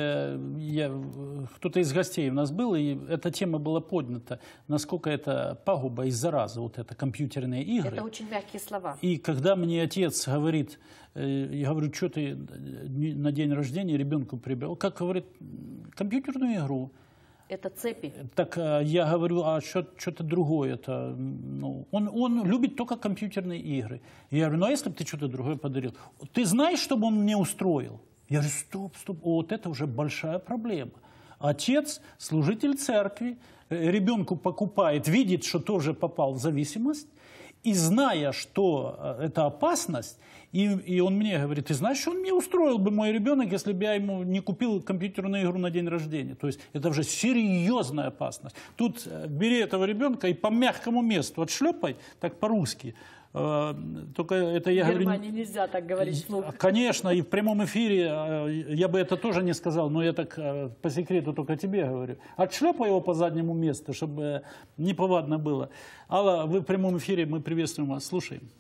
кто-то из гостей у нас был, и эта тема была поднята, насколько это пагуба и зараза, вот это компьютерные игры. Это очень мягкие слова. И когда мне отец говорит, я говорю: что ты на день рождения ребенку приобрел? Как говорит, компьютерную игру. Это цепи. Так я говорю: а что-то другое. Это, он любит только компьютерные игры. Я говорю: а если бы ты что-то другое подарил? Ты знаешь, что бы он мне устроил? Я говорю: стоп, вот это уже большая проблема. Отец, служитель церкви, ребенку покупает, видит, что тоже попал в зависимость, и зная, что это опасность, и он мне говорит: ты знаешь, что он мне устроил бы, мой ребенок, если бы я ему не купил компьютерную игру на день рождения. То есть это уже серьезная опасность. Тут бери этого ребенка и по мягкому месту отшлепай, так по-русски. Только это я говорю... В Германии нельзя так говорить вслух. Конечно, и в прямом эфире я бы это тоже не сказал, но я так по секрету только тебе говорю. Отшлепай его по заднему месту, чтобы неповадно было. Алла, вы в прямом эфире, мы приветствуем вас. Слушаем.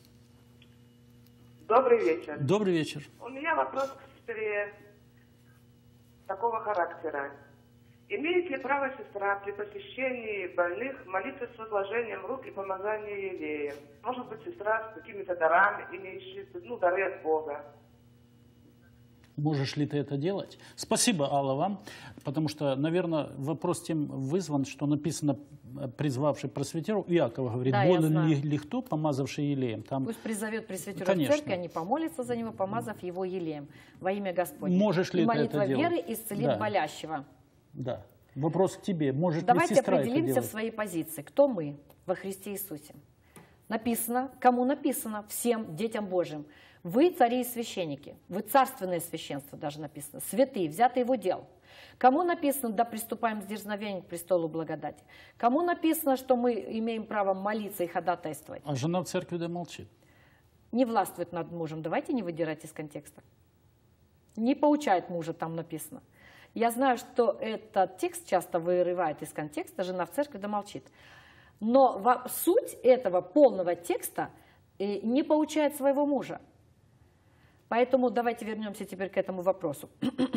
Добрый вечер. Добрый вечер. У меня вопрос к сестре такого характера. Имеет ли право сестра при посещении больных молиться с возложением рук и помазанием елеем? Может быть, сестра с какими-то дарами, имеющими дары от Бога? Можешь ли ты это делать? Спасибо, Алла, вам. Потому что, наверное, вопрос тем вызван, что написано: призвавший просветеру. Иакова говорит: да, болен ли кто, помазавший елеем? Там... Пусть призовет пресвитеров в церкви, они помолятся за него, помазав его елеем во имя Господне. Можешь ли и ты молитва это делать? веры исцелит болящего. Да. Вопрос к тебе. Может Давайте ли сестра определимся это в своей позиции. Кто мы во Христе Иисусе? Написано, кому написано? Всем детям Божьим. Вы цари и священники. Вы царственное священство, даже написано. Святые, взятые в удел. Кому написано: да приступаем с дерзновением к престолу благодати? Кому написано, что мы имеем право молиться и ходатайствовать? А жена в церкви да молчит. Не властвует над мужем. Давайте не выдирать из контекста. Не поучает мужа, там написано. Я знаю, что этот текст часто вырывает из контекста: жена в церкви да молчит. Но суть этого полного текста не поучает своего мужа. Поэтому давайте вернемся теперь к этому вопросу.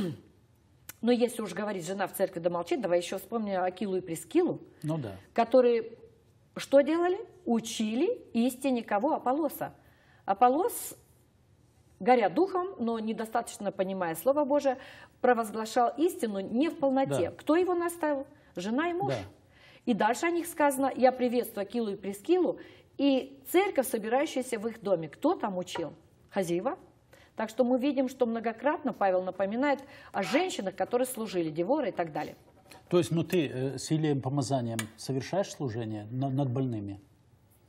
Но если уж говорить: жена в церкви да молчит, давай еще вспомним Акилу и Прискилу, которые что делали? Учили истине кого? Аполлоса. Аполлос, горя духом, но недостаточно понимая Слово Божие, провозглашал истину не в полноте. Да. Кто его наставил? Жена и муж. Да. И дальше о них сказано: я приветствую Акилу и Прискилу и церковь, собирающаяся в их доме. Кто там учил? Хазива. Так что мы видим, что многократно Павел напоминает о женщинах, которые служили, Девора и так далее. То есть, ты с елеем помазанием совершаешь служение над больными?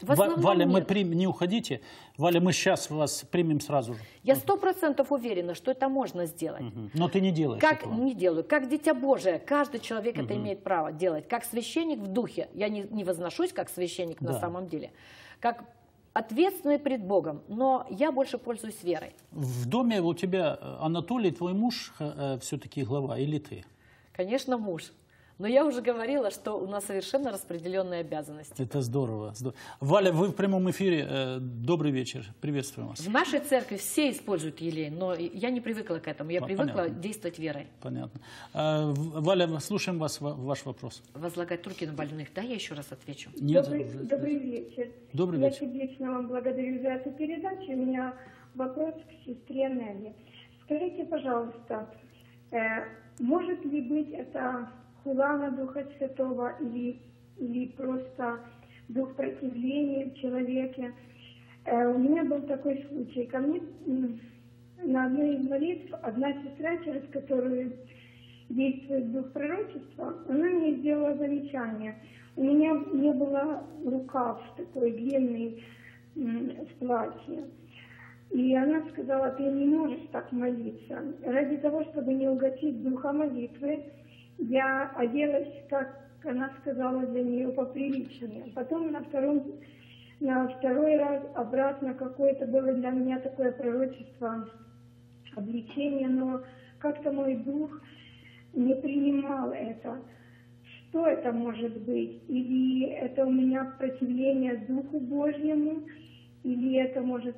Валя, мы не уходите. Валя, мы сейчас вас примем сразу же. Я 100% уверена, что это можно сделать. Но ты не делаешь этого. Не делаю. Как дитя Божие, каждый человек это имеет право делать. Как священник в духе. Я не возношусь как священник на самом деле. Как ответственный пред Богом. Но я больше пользуюсь верой. В доме у тебя Анатолий, твой муж, все-таки глава, или ты? Конечно, муж. Но я уже говорила, что у нас совершенно распределенные обязанности. Это здорово. Валя, вы в прямом эфире. Добрый вечер. Приветствуем вас. В нашей церкви все используют елей, но я не привыкла к этому. Я привыкла действовать верой. Понятно. Валя, слушаем вас, ваш вопрос. Возлагать руки на больных. Да, я еще раз отвечу. Нет, добрый вечер. Добрый вечер. Я сердечно вам благодарю за эту передачу. У меня вопрос к сестре Нелли. Скажите, пожалуйста, может ли быть это хула на Духа Святого или просто дух противления в человеке? У меня был такой случай. Ко мне на одной из молитв одна сестра, через которую действует дух пророчества, она мне сделала замечание. У меня не было рукав такой длинный в платье. И она сказала: ты не можешь так молиться. Ради того, чтобы не угасить духа молитвы, я оделась, как она сказала, для нее поприличнее. Потом на второй раз обратно какое-то было для меня такое пророчество, обличение, но как-то мой дух не принимал это. Что это может быть? Или это у меня противление Духу Божьему, или это может...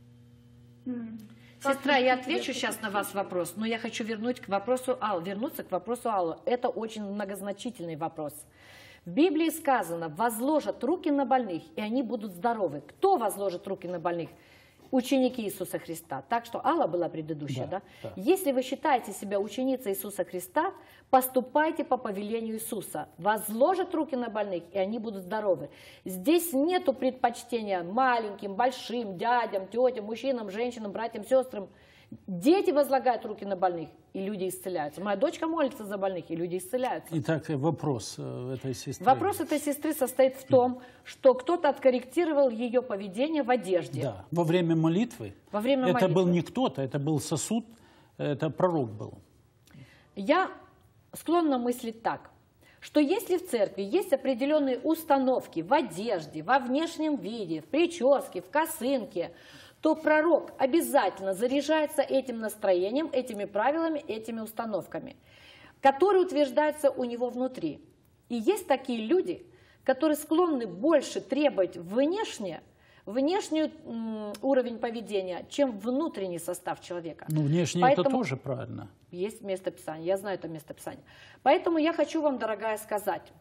Сестра, я отвечу сейчас на ваш вопрос, но я хочу вернуться к вопросу Аллы. Это очень многозначительный вопрос. В Библии сказано: возложат руки на больных, и они будут здоровы. Кто возложит руки на больных? Ученики Иисуса Христа. Так что Алла была предыдущая, да? Если вы считаете себя ученицей Иисуса Христа, поступайте по повелению Иисуса. Возложат руки на больных, и они будут здоровы. Здесь нету предпочтения маленьким, большим, дядям, тетям, мужчинам, женщинам, братьям, сестрам. Дети возлагают руки на больных, и люди исцеляются. Моя дочка молится за больных, и люди исцеляются. Итак, вопрос этой сестры. Вопрос этой сестры состоит в том, что кто-то откорректировал ее поведение в одежде. Да, во время молитвы. Это был не кто-то, это был сосуд, это пророк был. Я склонна мыслить так, что если в церкви есть определенные установки в одежде, во внешнем виде, в прическе, в косынке, то пророк обязательно заряжается этим настроением, этими правилами, этими установками, которые утверждаются у него внутри. И есть такие люди, которые склонны больше требовать внешний уровень поведения, чем внутренний состав человека. Ну, внешне это тоже правильно. Есть место Писания, я знаю это место Писания. Поэтому я хочу вам, дорогая, сказать.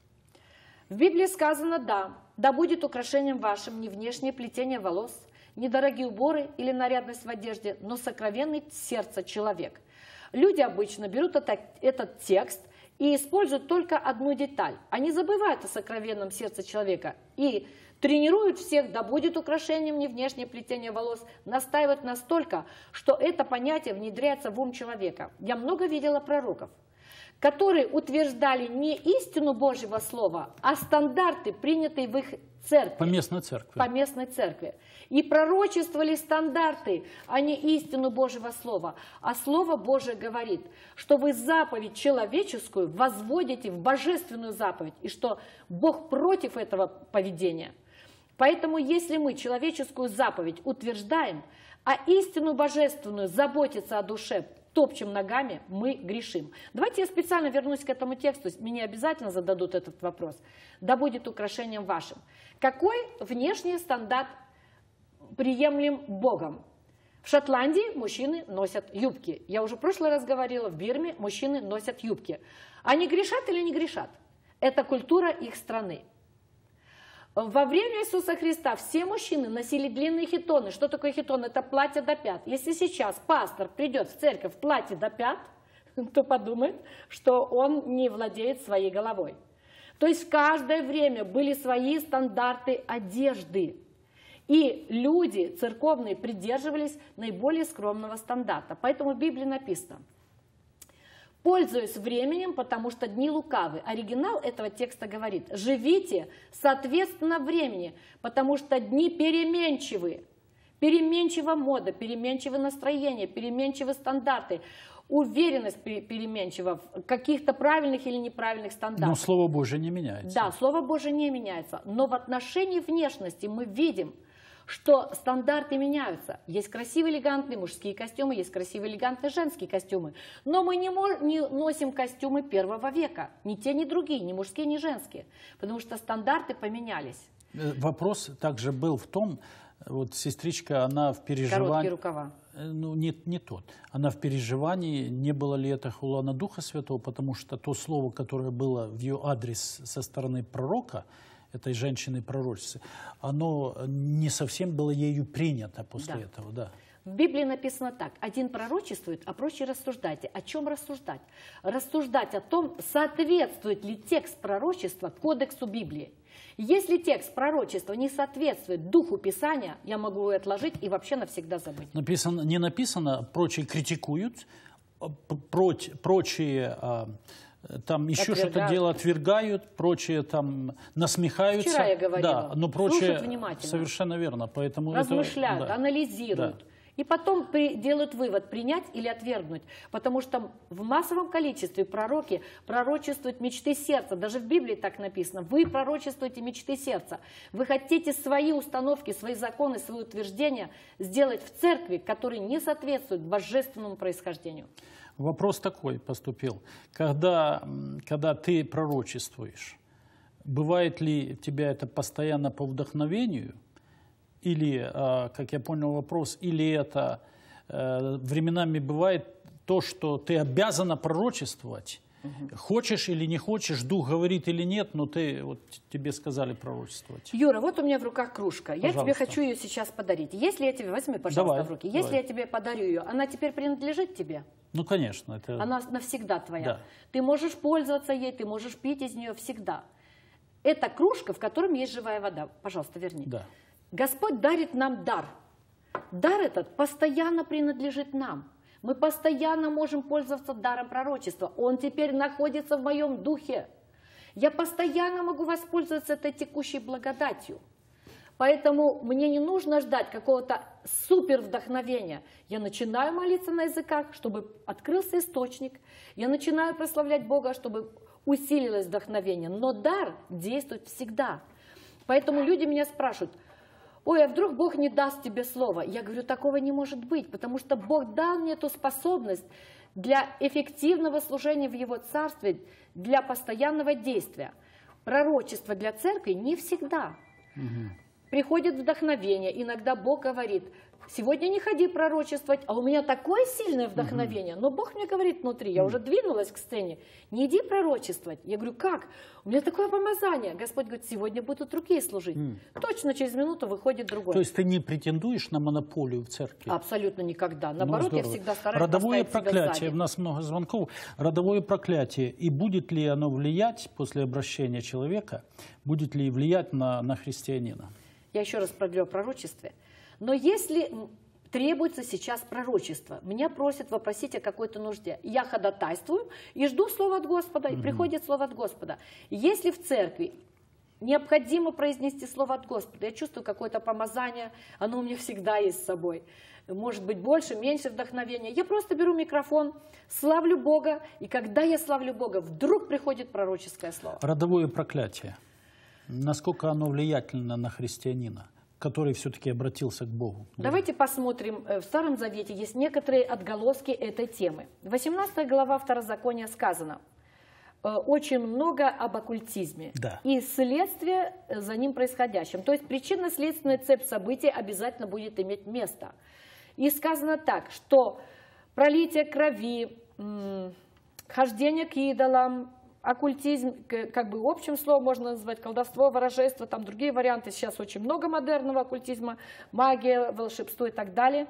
В Библии сказано: да будет украшением вашим не внешнее плетение волос, недорогие уборы или нарядность в одежде, но сокровенный сердца человек. Люди обычно берут этот текст и используют только одну деталь. Они забывают о сокровенном сердце человека и тренируют всех: да будет украшением не внешнее плетение волос, настаивают настолько, что это понятие внедряется в ум человека. Я много видела пророков, которые утверждали не истину Божьего Слова, а стандарты, принятые в их церкви. По местной церкви. И пророчествовали стандарты, а не истину Божьего Слова. А Слово Божие говорит, что вы заповедь человеческую возводите в божественную заповедь, и что Бог против этого поведения. Поэтому если мы человеческую заповедь утверждаем, а истину божественную, заботиться о душе, топчем ногами, мы грешим. Давайте я специально вернусь к этому тексту, мне обязательно зададут этот вопрос. Да будет украшением вашим. Какой внешний стандарт приемлем Богом? В Шотландии мужчины носят юбки. Я уже в прошлый раз говорила, в Бирме мужчины носят юбки. Они грешат или не грешат? Это культура их страны. Во время Иисуса Христа все мужчины носили длинные хитоны. Что такое хитон? Это платье до пят. Если сейчас пастор придет в церковь в платье до пят, то подумает, что он не владеет своей головой. То есть в каждое время были свои стандарты одежды. И люди церковные придерживались наиболее скромного стандарта. Поэтому в Библии написано: Пользуясь временем, потому что дни лукавы. Оригинал этого текста говорит: живите соответственно времени, потому что дни переменчивы. Переменчива мода, переменчивы настроения, переменчивы стандарты. Уверенность переменчива в каких-то правильных или неправильных стандартах. Но Слово Божие не меняется. Да, Слово Божие не меняется. Но в отношении внешности мы видим, что стандарты меняются. Есть красивые элегантные мужские костюмы, есть красивые элегантные женские костюмы. Но мы не носим костюмы первого века. Ни те, ни другие, ни мужские, ни женские. Потому что стандарты поменялись. Вопрос также был в том, вот сестричка, она в переживании... Короткие рукава. Ну, не тот. Она в переживании, не было ли это хула Духа Святого, потому что то слово, которое было в ее адрес со стороны пророка, этой женщины-пророчицы, оно не совсем было ею принято после этого. Да. В Библии написано так: один пророчествует, а прочие рассуждайте. О чем рассуждать? Рассуждать о том, соответствует ли текст пророчества кодексу Библии. Если текст пророчества не соответствует духу Писания, я могу его отложить и вообще навсегда забыть. Не написано, прочие критикуют, прочие там еще что-то дело отвергают, прочие там насмехаются. Вчера я говорила, да, но прочие внимательно. Совершенно верно. Поэтому размышляют, анализируют. Да. И потом делают вывод, принять или отвергнуть. Потому что в массовом количестве пророки пророчествуют мечты сердца. Даже в Библии так написано. Вы пророчествуете мечты сердца. Вы хотите свои установки, свои законы, свои утверждения сделать в церкви, которые не соответствуют божественному происхождению. Вопрос такой поступил. Когда ты пророчествуешь, бывает ли у тебя это постоянно по вдохновению? Или, как я понял вопрос, или это временами бывает то, что ты обязана пророчествовать, хочешь или не хочешь, Дух говорит или нет, но тебе сказали пророчествовать. Юра, вот у меня в руках кружка. Пожалуйста. Я тебе хочу ее сейчас подарить. Если я тебе, возьми, пожалуйста, в руки. Если я тебе подарю ее, она теперь принадлежит тебе? Ну, конечно. Она навсегда твоя. Да. Ты можешь пользоваться ей, ты можешь пить из нее всегда. Это кружка, в котором есть живая вода. Пожалуйста, верни. Да. Господь дарит нам дар. Дар этот постоянно принадлежит нам. Мы постоянно можем пользоваться даром пророчества. Он теперь находится в моем духе. Я постоянно могу воспользоваться этой текущей благодатью. Поэтому мне не нужно ждать какого-то супер вдохновения. Я начинаю молиться на языках, чтобы открылся источник. Я начинаю прославлять Бога, чтобы усилилось вдохновение. Но дар действует всегда. Поэтому люди меня спрашивают: ой, а вдруг Бог не даст тебе слово? Я говорю, такого не может быть, потому что Бог дал мне эту способность для эффективного служения в Его Царстве, для постоянного действия. Пророчество для церкви не всегда. Приходит вдохновение, иногда Бог говорит: сегодня не ходи пророчествовать, а у меня такое сильное вдохновение. Но Бог мне говорит внутри, я уже двинулась к сцене, не иди пророчествовать. Я говорю, как? У меня такое помазание. Господь говорит, сегодня будут другие служить. Точно через минуту выходит другой. То есть ты не претендуешь на монополию в церкви? Абсолютно никогда. Наоборот, я всегда стараюсь родовое поставить проклятие, себя сзади. у нас много звонков. Родовое проклятие. И будет ли оно влиять после обращения человека, будет ли влиять на христианина? Я еще раз продлю о пророчестве. Но если требуется сейчас пророчество, меня просят вопросить о какой-то нужде, я ходатайствую и жду слова от Господа, и приходит слово от Господа. Если в церкви необходимо произнести слово от Господа, я чувствую какое-то помазание, оно у меня всегда есть с собой. Может быть, больше, меньше вдохновения. Я просто беру микрофон, славлю Бога, и когда я славлю Бога, вдруг приходит пророческое слово. Родовое проклятие. Насколько оно влиятельно на христианина, который все-таки обратился к Богу? Давайте посмотрим. В Старом Завете есть некоторые отголоски этой темы. 18 глава Второзакония сказано очень много об оккультизме и следствие за ним происходящим. То есть причинно-следственная цепь событий обязательно будет иметь место. И сказано так, что пролитие крови, хождение к идолам, оккультизм, как бы общим словом можно назвать, колдовство, ворожество, там другие варианты, сейчас очень много модерного оккультизма, магия, волшебство и так далее.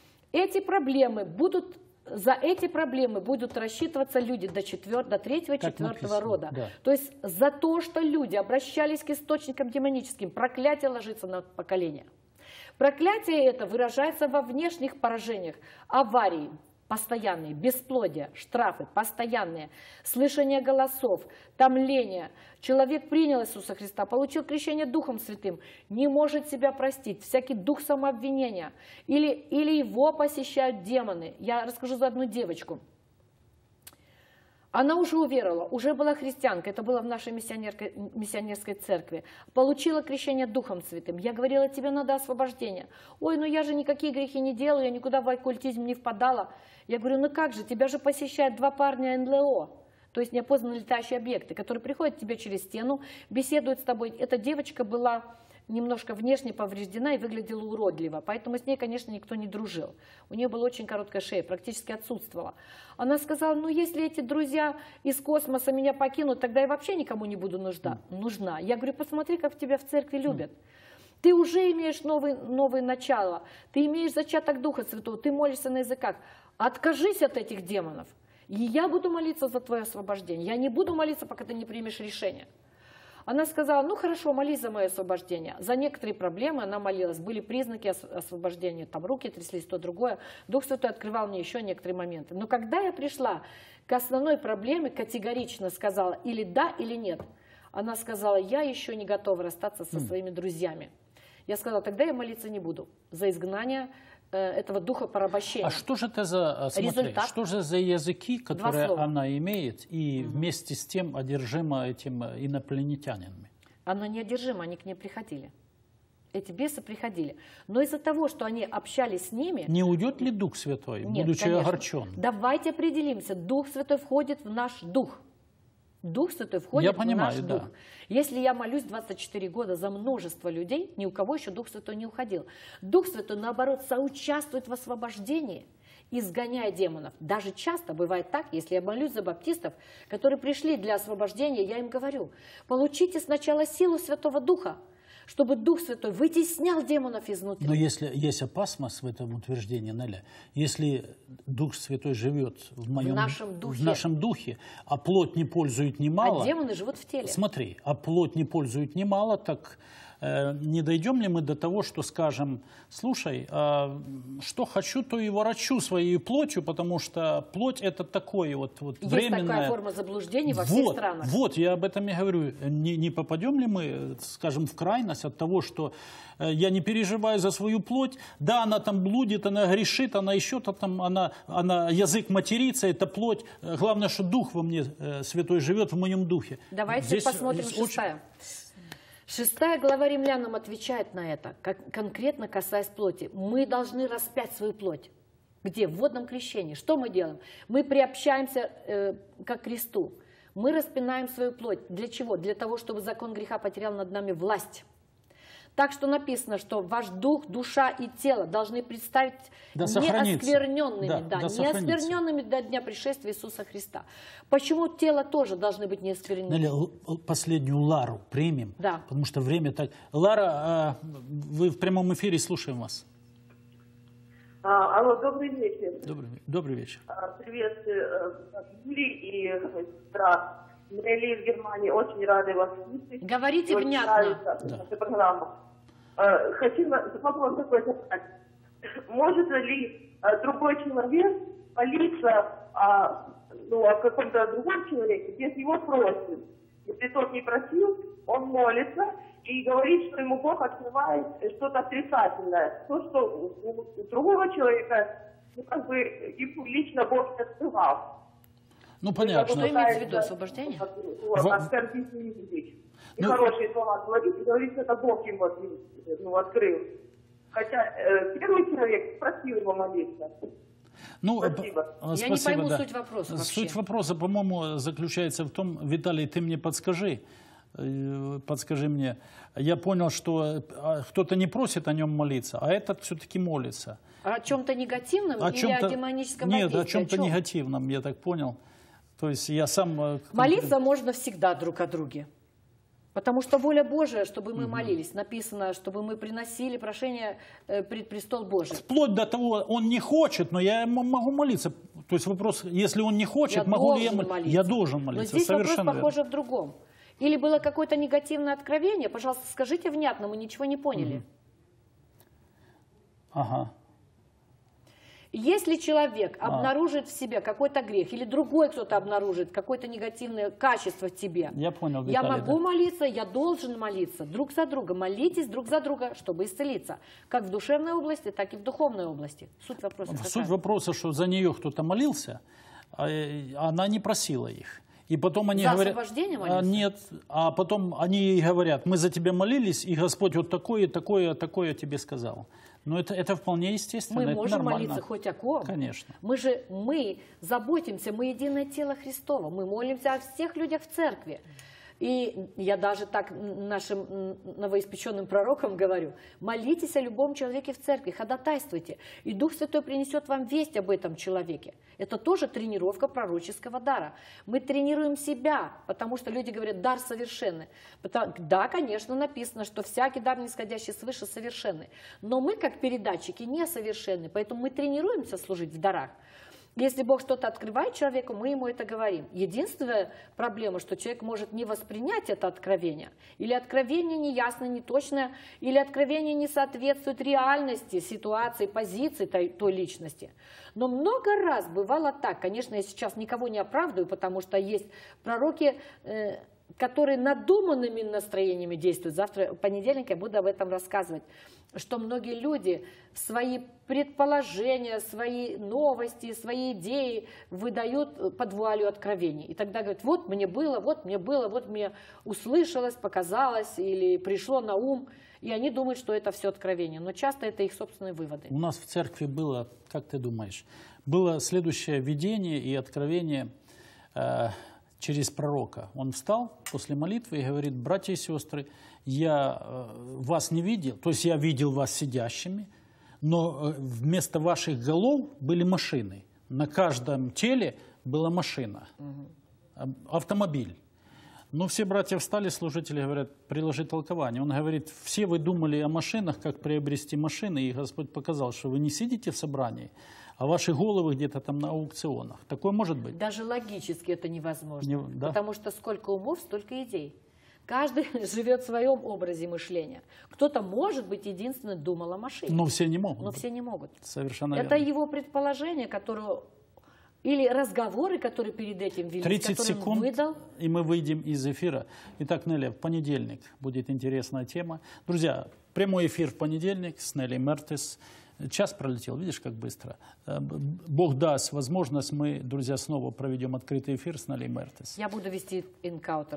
За эти проблемы будут рассчитываться люди до 3-4 рода. Да. То есть за то, что люди обращались к источникам демоническим, проклятие ложится на поколение. Проклятие это выражается во внешних поражениях, аварии, постоянные, бесплодие, штрафы постоянные, слышание голосов, томление. Человек принял Иисуса Христа, получил крещение Духом Святым, не может себя простить, всякий дух самообвинения, или его посещают демоны. Я расскажу за одну девочку. Она уже уверовала, уже была христианка, это было в нашей миссионерской церкви, получила крещение Духом Святым. Я говорила, тебе надо освобождение. Ой, ну я же никакие грехи не делаю, я никуда в оккультизм не впадала. Я говорю, ну как же, тебя же посещают 2 парня НЛО, то есть неопознанные летающие объекты, которые приходят к тебе через стену, беседуют с тобой. Эта девочка была немножко внешне повреждена и выглядела уродливо, поэтому с ней, конечно, никто не дружил. У нее была очень короткая шея, практически отсутствовала. Она сказала, ну если эти друзья из космоса меня покинут, тогда я вообще никому не буду нужна. Я говорю, посмотри, как тебя в церкви любят. Ты уже имеешь новое начало, ты имеешь зачаток Духа Святого, ты молишься на языках. Откажись от этих демонов, и я буду молиться за твое освобождение. Я не буду молиться, пока ты не примешь решение. Она сказала, ну хорошо, молись за мое освобождение. За некоторые проблемы она молилась. Были признаки освобождения, там руки тряслись, то другое. Дух Святой открывал мне еще некоторые моменты. Но когда я пришла к основной проблеме, категорично сказала или да, или нет. Она сказала, я еще не готова расстаться со своими друзьями. Я сказала, тогда я молиться не буду за изгнание этого духа порабощения. А что же это за, Результат? Что же за языки, которые она имеет, и вместе с тем одержима этим инопланетянами? Она не одержима, они к ней приходили. Эти бесы приходили. Но из-за того, что они общались с ними... Не уйдет ли Дух Святой, Нет, будучи конечно. огорчен? Давайте определимся. Дух Святой входит в наш дух. Дух Святой входит в наш дух. Если я молюсь 24 года за множество людей, ни у кого еще Дух Святой не уходил. Дух Святой, наоборот, соучаствует в освобождении, изгоняя демонов. Даже часто бывает так, если я молюсь за баптистов, которые пришли для освобождения, я им говорю, получите сначала силу Святого Духа, чтобы Дух Святой вытеснял демонов изнутри. Но если есть опасность в этом утверждении, Неля, если Дух Святой живет в нашем духе, а плоть не пользует немало... А демоны живут в теле. Смотри, а плоть не пользует немало, так не дойдем ли мы до того, что скажем, слушай, что хочу, то и ворочу своей плотью, потому что плоть это такое вот временное... Есть такая форма заблуждений во всех странах. Вот, я об этом и говорю. Не попадем ли мы, скажем, в крайность от того, что я не переживаю за свою плоть, да, она там блудит, она грешит, она еще-то там, она язык матерится, это плоть. Главное, что Дух во мне Святой живет, в моем духе. Давайте посмотрим 6 глава Римлянам отвечает на это, конкретно касаясь плоти. Мы должны распять свою плоть. Где? В водном крещении. Что мы делаем? Мы приобщаемся к кресту. Мы распинаем свою плоть. Для чего? Для того, чтобы закон греха потерял над нами власть. Так что написано, что ваш дух, душа и тело должны представить неоскверненными, неоскверненными до дня пришествия Иисуса Христа. Почему тело тоже должны быть неоскверненными? Последнюю Лару примем, потому что время так... Лара, вы в прямом эфире, слушаем вас. Алло, добрый вечер. Добрый вечер. Приветствую, Юрий и сестра Нелли в Германии. Очень рады вас слышать. Говорите внятно. Наша программа. Хочу вопрос такой задать. Может ли другой человек молиться о каком-то другом человеке, без его просьбы? Если тот не просил, он молится и говорит, что ему Бог открывает что-то отрицательное. То, что у другого человека, лично Бог не открывал. Ну, понятно. Что имеется в виду? Освобождение? Хорошие слова говорит, и говорит, что это Бог ему открыл. Хотя первый человек просил его молиться. Спасибо. Я не пойму суть вопроса вообще. Суть вопроса, по-моему, заключается в том, Виталий, ты мне подскажи мне. Я понял, что кто-то не просит о нем молиться, а этот все-таки молится. О чем-то негативном или о демоническом воздействии? Нет, о чем-то негативном, я так понял. То есть я сам... Молиться можно всегда друг о друге. Потому что воля Божия, чтобы мы молились, написано, чтобы мы приносили прошение пред престол Божий. Вплоть до того, он не хочет, но я могу молиться. То есть вопрос, если он не хочет, могу ли я молиться? Я должен молиться. Но здесь вопрос похоже в другом. Или было какое-то негативное откровение, пожалуйста, скажите внятно, мы ничего не поняли. Ага. Если человек обнаружит в себе какой-то грех, или другой кто-то обнаружит какое-то негативное качество в тебе, я понял, Виталий, я могу молиться, я должен молиться друг за друга. Молитесь друг за друга, чтобы исцелиться. Как в душевной области, так и в духовной области. Суть вопроса какая? Суть вопроса, что за нее кто-то молился, а она не просила их. И потом они говорят, нет, а потом они ей говорят, мы за тебя молились, и Господь вот такое, такое, такое тебе сказал. Но это вполне естественно, мы это можем нормально. Молиться хоть о ком. Конечно. Мы заботимся, мы единое тело Христово, мы молимся о всех людях в церкви. И я даже так нашим новоиспеченным пророкам говорю, молитесь о любом человеке в церкви, ходатайствуйте, и Дух Святой принесет вам весть об этом человеке. Это тоже тренировка пророческого дара. Мы тренируем себя, потому что люди говорят, дар совершенный. Да, конечно, написано, что всякий дар, нисходящий свыше, совершенный. Но мы, как передатчики, несовершенны, поэтому мы тренируемся служить в дарах. Если Бог что-то открывает человеку, мы ему это говорим. Единственная проблема, что человек может не воспринять это откровение, или откровение неясное, неточное, или откровение не соответствует реальности, ситуации, позиции той личности. Но много раз бывало так, конечно, я сейчас никого не оправдываю, потому что есть пророки, которые надуманными настроениями действуют. Завтра, в понедельник, я буду об этом рассказывать. Что многие люди свои предположения, свои новости, свои идеи выдают под вуалью откровений. И тогда говорят, вот мне было, вот мне услышалось, показалось или пришло на ум. И они думают, что это все откровение. Но часто это их собственные выводы. У нас в церкви было, как ты думаешь, было следующее видение и откровение через пророка. Он встал после молитвы и говорит, братья и сестры, я вас не видел, то есть я видел вас сидящими, но вместо ваших голов были машины. На каждом теле была машина, автомобиль. Но все братья встали, служители говорят, приложи толкование. Он говорит, все вы думали о машинах, как приобрести машины, и Господь показал, что вы не сидите в собрании, а ваши головы где-то там на аукционах. Такое может быть? Даже логически это невозможно, да? Потому что сколько умов, столько идей. Каждый живет в своем образе мышления. Кто-то, может быть, единственно думал о машине. Но все не могут. Но все не могут. Совершенно это верно. Его предположение, которое... Или разговоры, которые перед этим велись, 30 секунд, выдал. И мы выйдем из эфира. Итак, Нелли, в понедельник будет интересная тема. Друзья, прямой эфир в понедельник с Нелли Мертес. Час пролетел, видишь, как быстро. Бог даст возможность, мы, друзья, снова проведем открытый эфир с Нелли Мертес. Я буду вести энкаутер.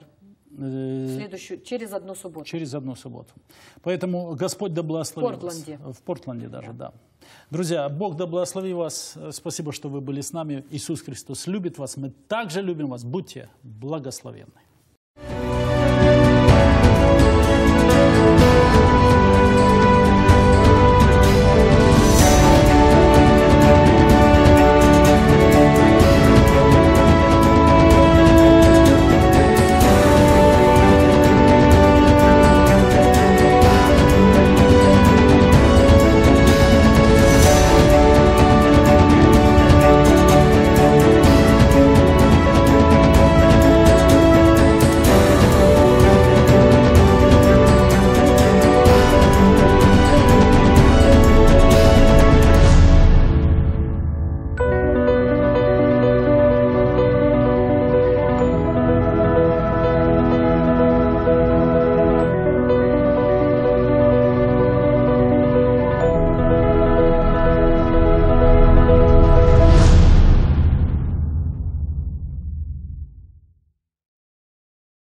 Через одну субботу. Через одну субботу. Поэтому Господь да благословит вас. В Портленде даже, да. Друзья, Бог да благослови вас. Спасибо, что вы были с нами. Иисус Христос любит вас. Мы также любим вас. Будьте благословенны.